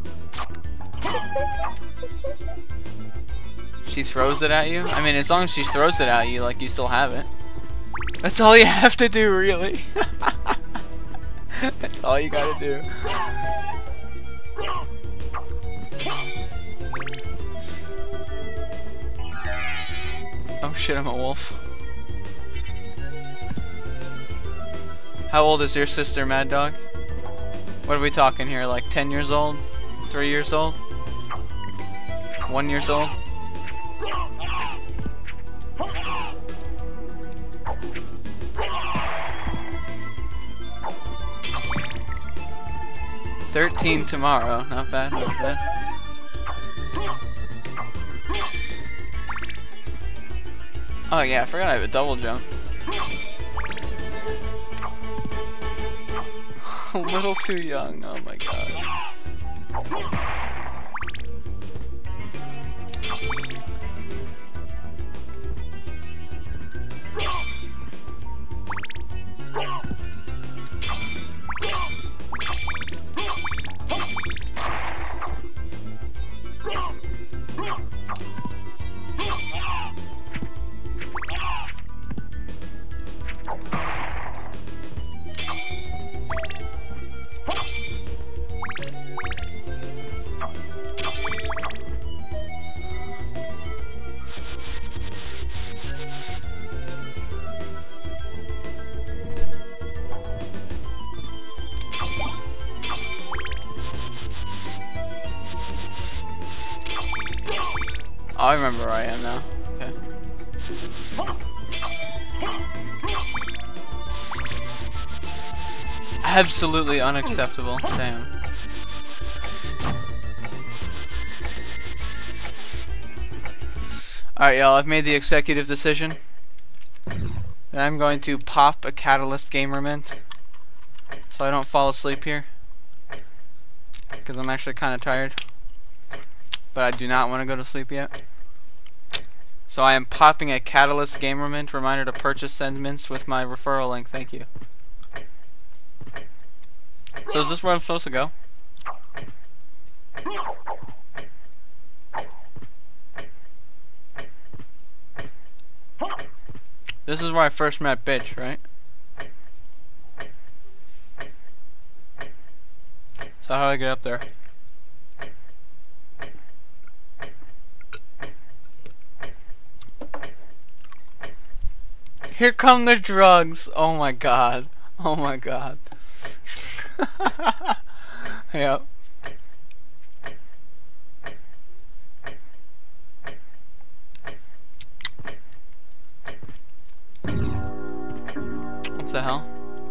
She throws it at you? I mean, as long as she throws it at you, like, you still have it. That's all you have to do, really. That's all you gotta do. Oh shit, I'm a wolf. How old is your sister, Mad Dog? What are we talking here, like 10 years old? 3 years old? 1 year old? $13 tomorrow. Not bad, not bad. Oh yeah, I forgot I have a double jump. A little too young, oh my god. Oh, I remember where I am now. Okay. Absolutely unacceptable. Damn. Alright, y'all, I've made the executive decision. And I'm going to pop a Catalyst Gamer Mint so I don't fall asleep here. Because I'm actually kind of tired. But I do not want to go to sleep yet. So I am popping a Catalyst Gamer Mint. Reminder to purchase send mints with my referral link. Thank you. So is this where I'm supposed to go? This is where I first met Bitch, right? So how do I get up there? Here come the drugs! Oh my god. Oh my god. Yep. What the hell?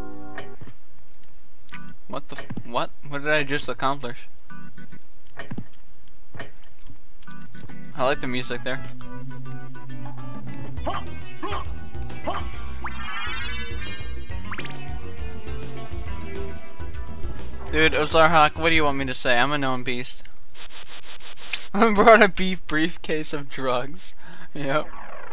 What the what? What did I just accomplish? I like the music there. Dude, Ozarhawk, what do you want me to say? I'm a known beast. I brought a beef briefcase of drugs. Yep.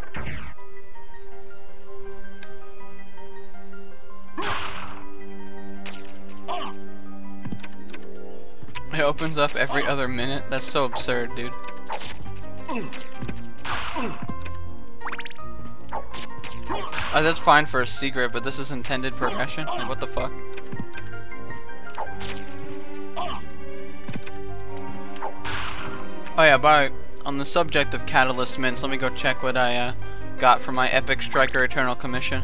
It opens up every other minute. That's so absurd, dude. That's fine for a secret, but this is intended progression? Like, what the fuck? Oh yeah, on the subject of Catalyst Mints, let me go check what I got for my Epic Striker Eternal Commission.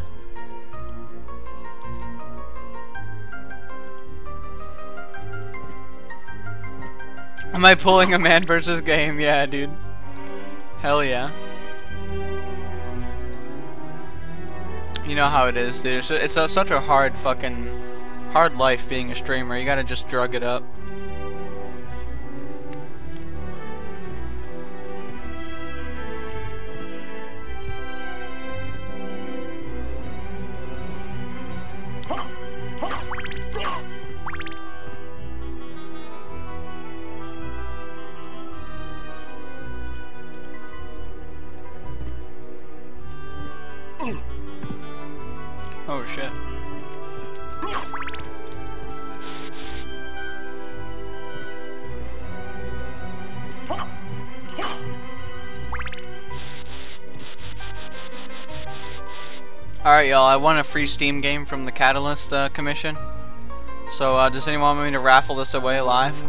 Am I pulling a man versus game? Yeah, dude. Hell yeah. You know how it is, dude. It's such a hard life being a streamer. You gotta just drug it up. Oh shit. Alright y'all, I won a free Steam game from the Catalyst Commission. So does anyone want me to raffle this away live?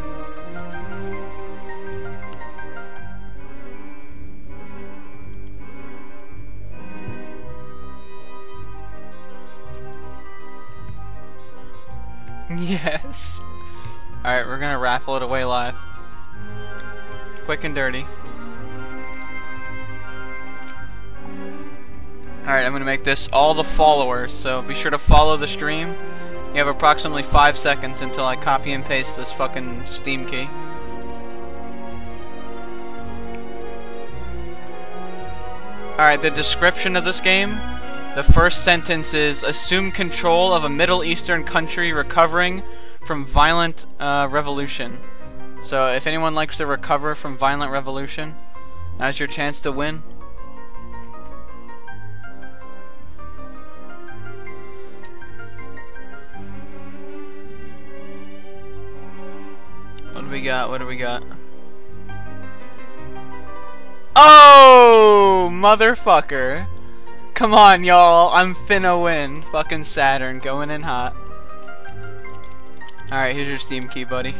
Yes. Alright, we're gonna raffle it away live. Quick and dirty. Alright, I'm gonna make this all the followers, so be sure to follow the stream. You have approximately 5 seconds until I copy and paste this fucking Steam key. Alright, the description of this game. The first sentence is, assume control of a Middle Eastern country recovering from violent revolution. So if anyone likes to recover from violent revolution, now's your chance to win. What do we got? What do we got? Oh, motherfucker. Come on, y'all. I'm finna win. Fucking Saturn going in hot. Alright, here's your Steam key, buddy.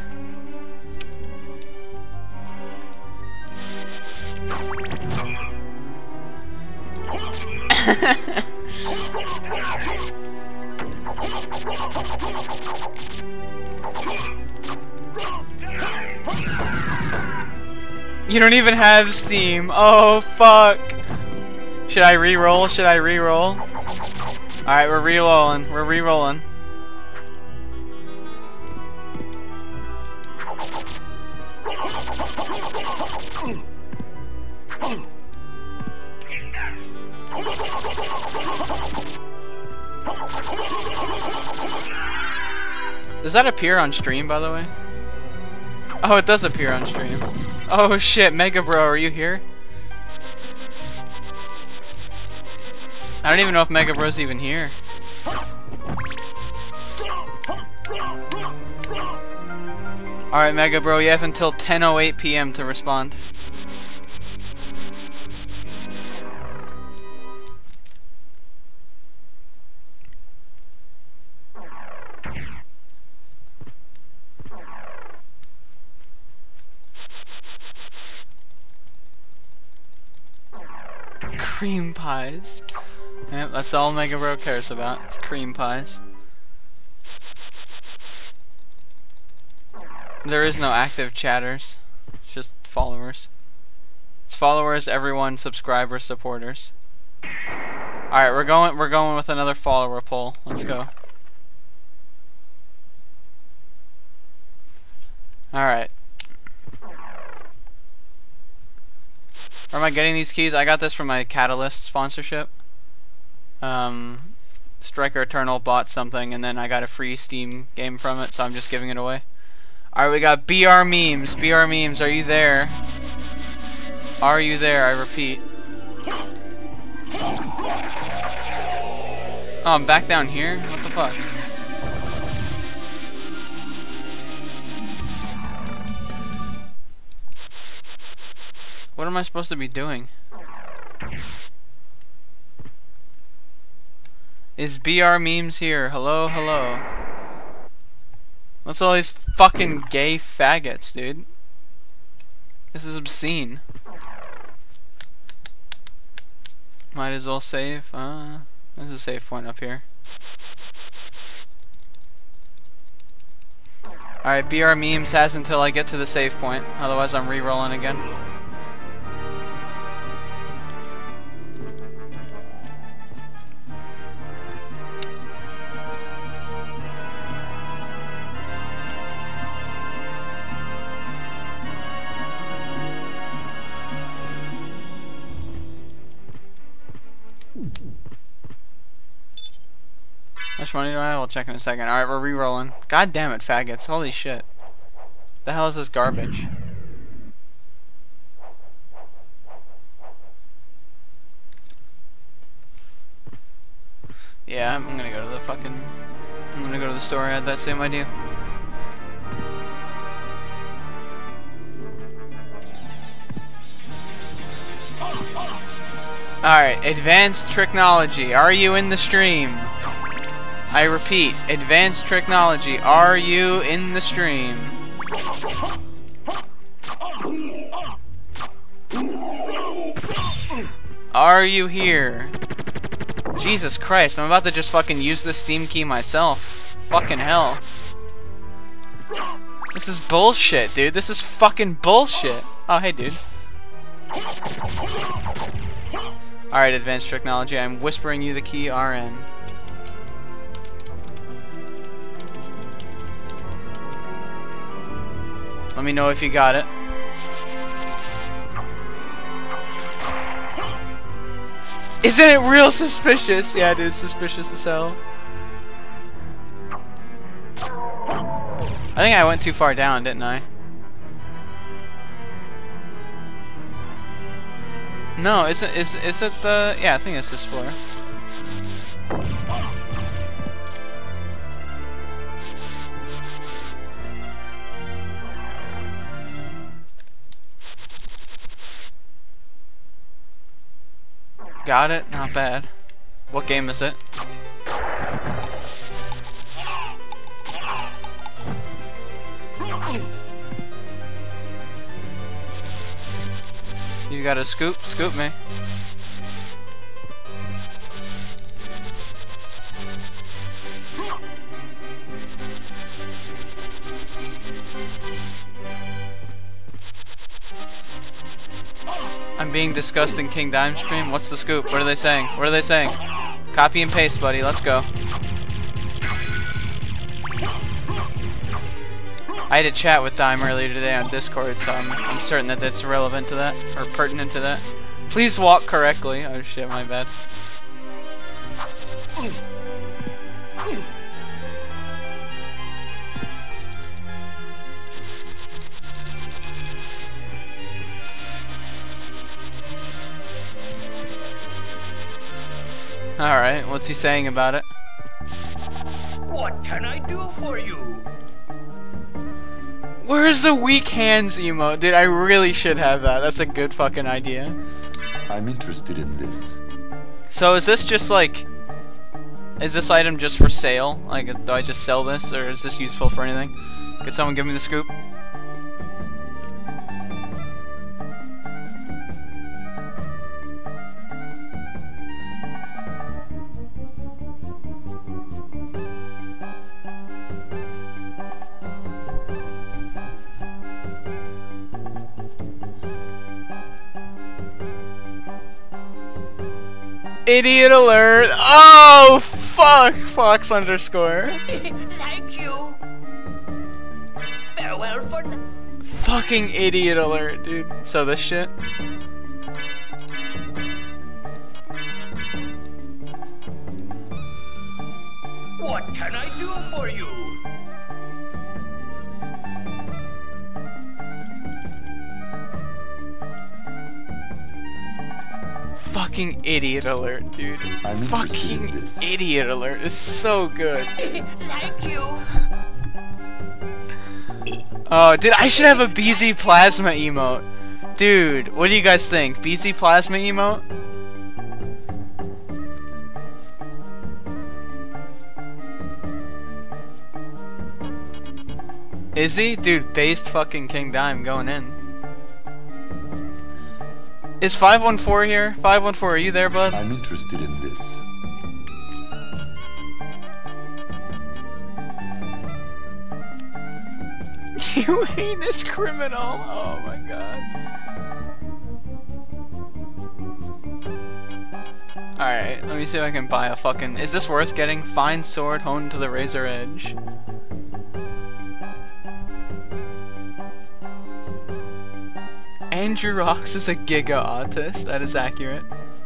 You don't even have Steam. Oh, fuck. Should I re-roll? Should I re-roll? Alright, we're re-rolling. We're re-rolling. Does that appear on stream, by the way? Oh, it does appear on stream. Oh shit, Mega Bro, are you here? I don't even know if Mega Bro's even here. Alright, Mega Bro, you have until 10:08 p.m. to respond. Cream pies. Yep, that's all Mega Bro cares about. It's cream pies. There is no active chatters. It's just followers. It's followers, everyone, subscribers, supporters. Alright, we're going with another follower poll. Let's go. Alright. Where am I getting these keys? I got this from my Catalyst sponsorship. Striker Eternal bought something and then I got a free Steam game from it, so I'm just giving it away. Alright, we got BR Memes. BR Memes, are you there? Are you there? I repeat. Oh, I'm back down here? What the fuck? What am I supposed to be doing? Is BR Memes here? Hello, hello. What's all these fucking gay faggots, dude? This is obscene. Might as well save. There's a save point up here. Alright, BR Memes has until I get to the save point. Otherwise I'm re-rolling again. How much money do I have? I'll check in a second. Alright, we're re-rolling. God damn it, faggots. Holy shit. The hell is this garbage? Yeah, I'm gonna go to the fucking... I'm gonna go to the store. I had that same idea. Alright, advanced technology. Are you in the stream? I repeat, advanced technology. Are you in the stream? Are you here? Jesus Christ, I'm about to just fucking use this Steam key myself. Fucking hell. This is bullshit, dude. This is fucking bullshit. Oh, hey, dude. Alright, advanced technology. I'm whispering you the key RN. Let me know if you got it. Isn't it real suspicious? Yeah, dude, suspicious as hell. I think I went too far down, didn't I? No, is it the... Yeah, I think it's this floor. Got it? Not bad. What game is it? You got a scoop? Scoop me. I'm being discussed in King Dime stream. What's the scoop? What are they saying? What are they saying? Copy and paste, buddy. Let's go. I had a chat with Dime earlier today on Discord, so I'm certain that that's relevant to that, or pertinent to that. Please walk correctly. Oh shit, my bad. Alright, what's he saying about it? What can I do for you? Where's the weak hands emote? Dude, I really should have that. That's a good fucking idea. I'm interested in this. So is this just like... Is this item just for sale? Like, do I just sell this, or is this useful for anything? Could someone give me the scoop? Idiot alert! Oh fuck! Fox underscore. Thank you. Farewell for now. Fucking idiot alert, dude. So this shit. What can I do for you? Fucking idiot alert, dude. I'm interested in Fucking this. idiot alert is so good. Thank you. Oh, dude, I should have a BZ Plasma emote. Dude, what do you guys think? BZ Plasma emote? Is he? Dude, based fucking King Dime going in. Is 514 here? 514, are you there, bud? I'm interested in this. You heinous criminal! Oh my god. Alright, let me see if I can buy a fucking... Is this worth getting? Fine sword honed to the razor edge. Andrew Rocks is a giga autist. That is accurate.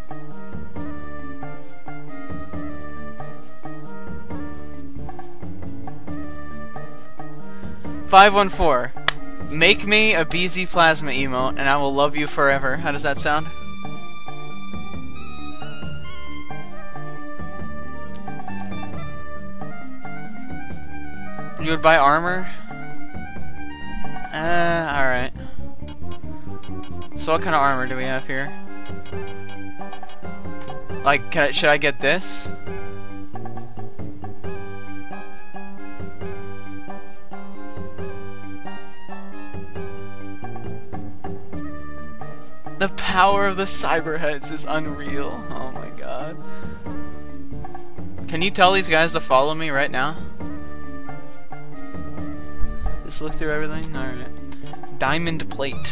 "514. Make me a BZ Plasma emote and I will love you forever." How does that sound? You would buy armor? Alright. So what kind of armor do we have here? Like, should I get this? The power of the cyberheads is unreal. Oh my god. Can you tell these guys to follow me right now? Just look through everything? Alright. Diamond plate.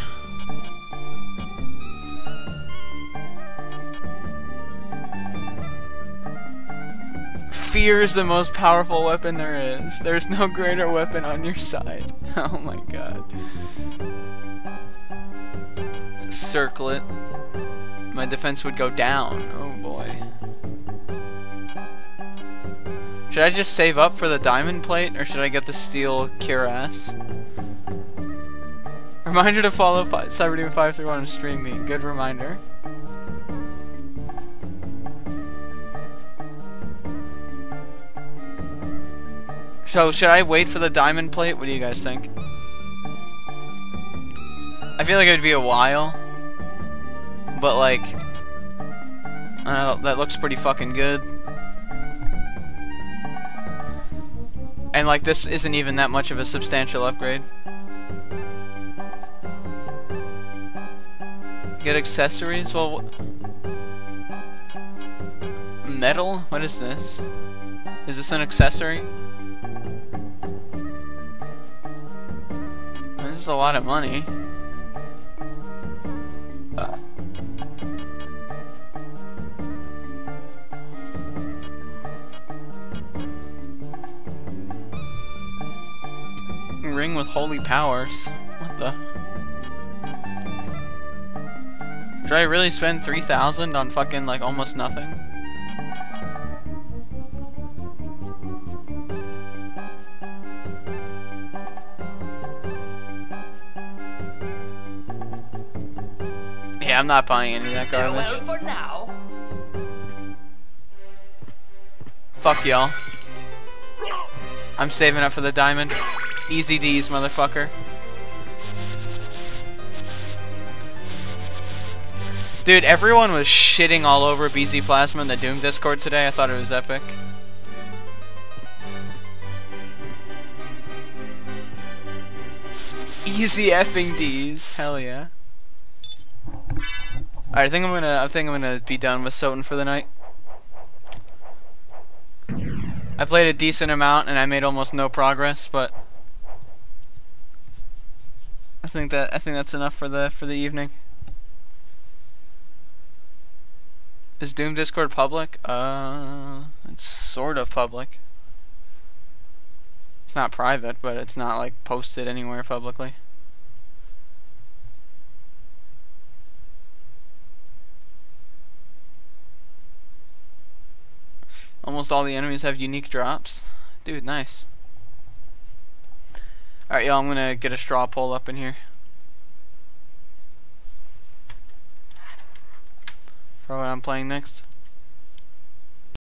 Fear is the most powerful weapon there is. There's no greater weapon on your side. Oh my god. Circlet. My defense would go down. Oh boy. Should I just save up for the diamond plate, or should I get the steel cuirass? Reminder to follow Cyberdemon531 on Stream Me. Good reminder. So, should I wait for the diamond plate? What do you guys think? I feel like it would be a while. But, like... I don't know, that looks pretty fucking good. And, like, this isn't even that much of a substantial upgrade. Get accessories? Well... Metal? What is this? Is this an accessory? This is a lot of money. ring with holy powers. What the? Should I really spend 3,000 on fucking like almost nothing? Yeah, I'm not buying any of that garbage. Farewell for now. Fuck y'all. I'm saving up for the diamond. Easy D's, motherfucker. Dude, everyone was shitting all over BZ Plasma in the Doom Discord today. I thought it was epic. Easy effing D's. Hell yeah. Alright, I think I'm gonna be done with Soten for the night. I played a decent amount and I made almost no progress, but I think that's enough for the evening. Is Doom Discord public? It's sort of public. It's not private, but it's not like posted anywhere publicly. Almost all the enemies have unique drops. Dude, nice. Alright, y'all, I'm gonna get a straw poll up in here for what I'm playing next.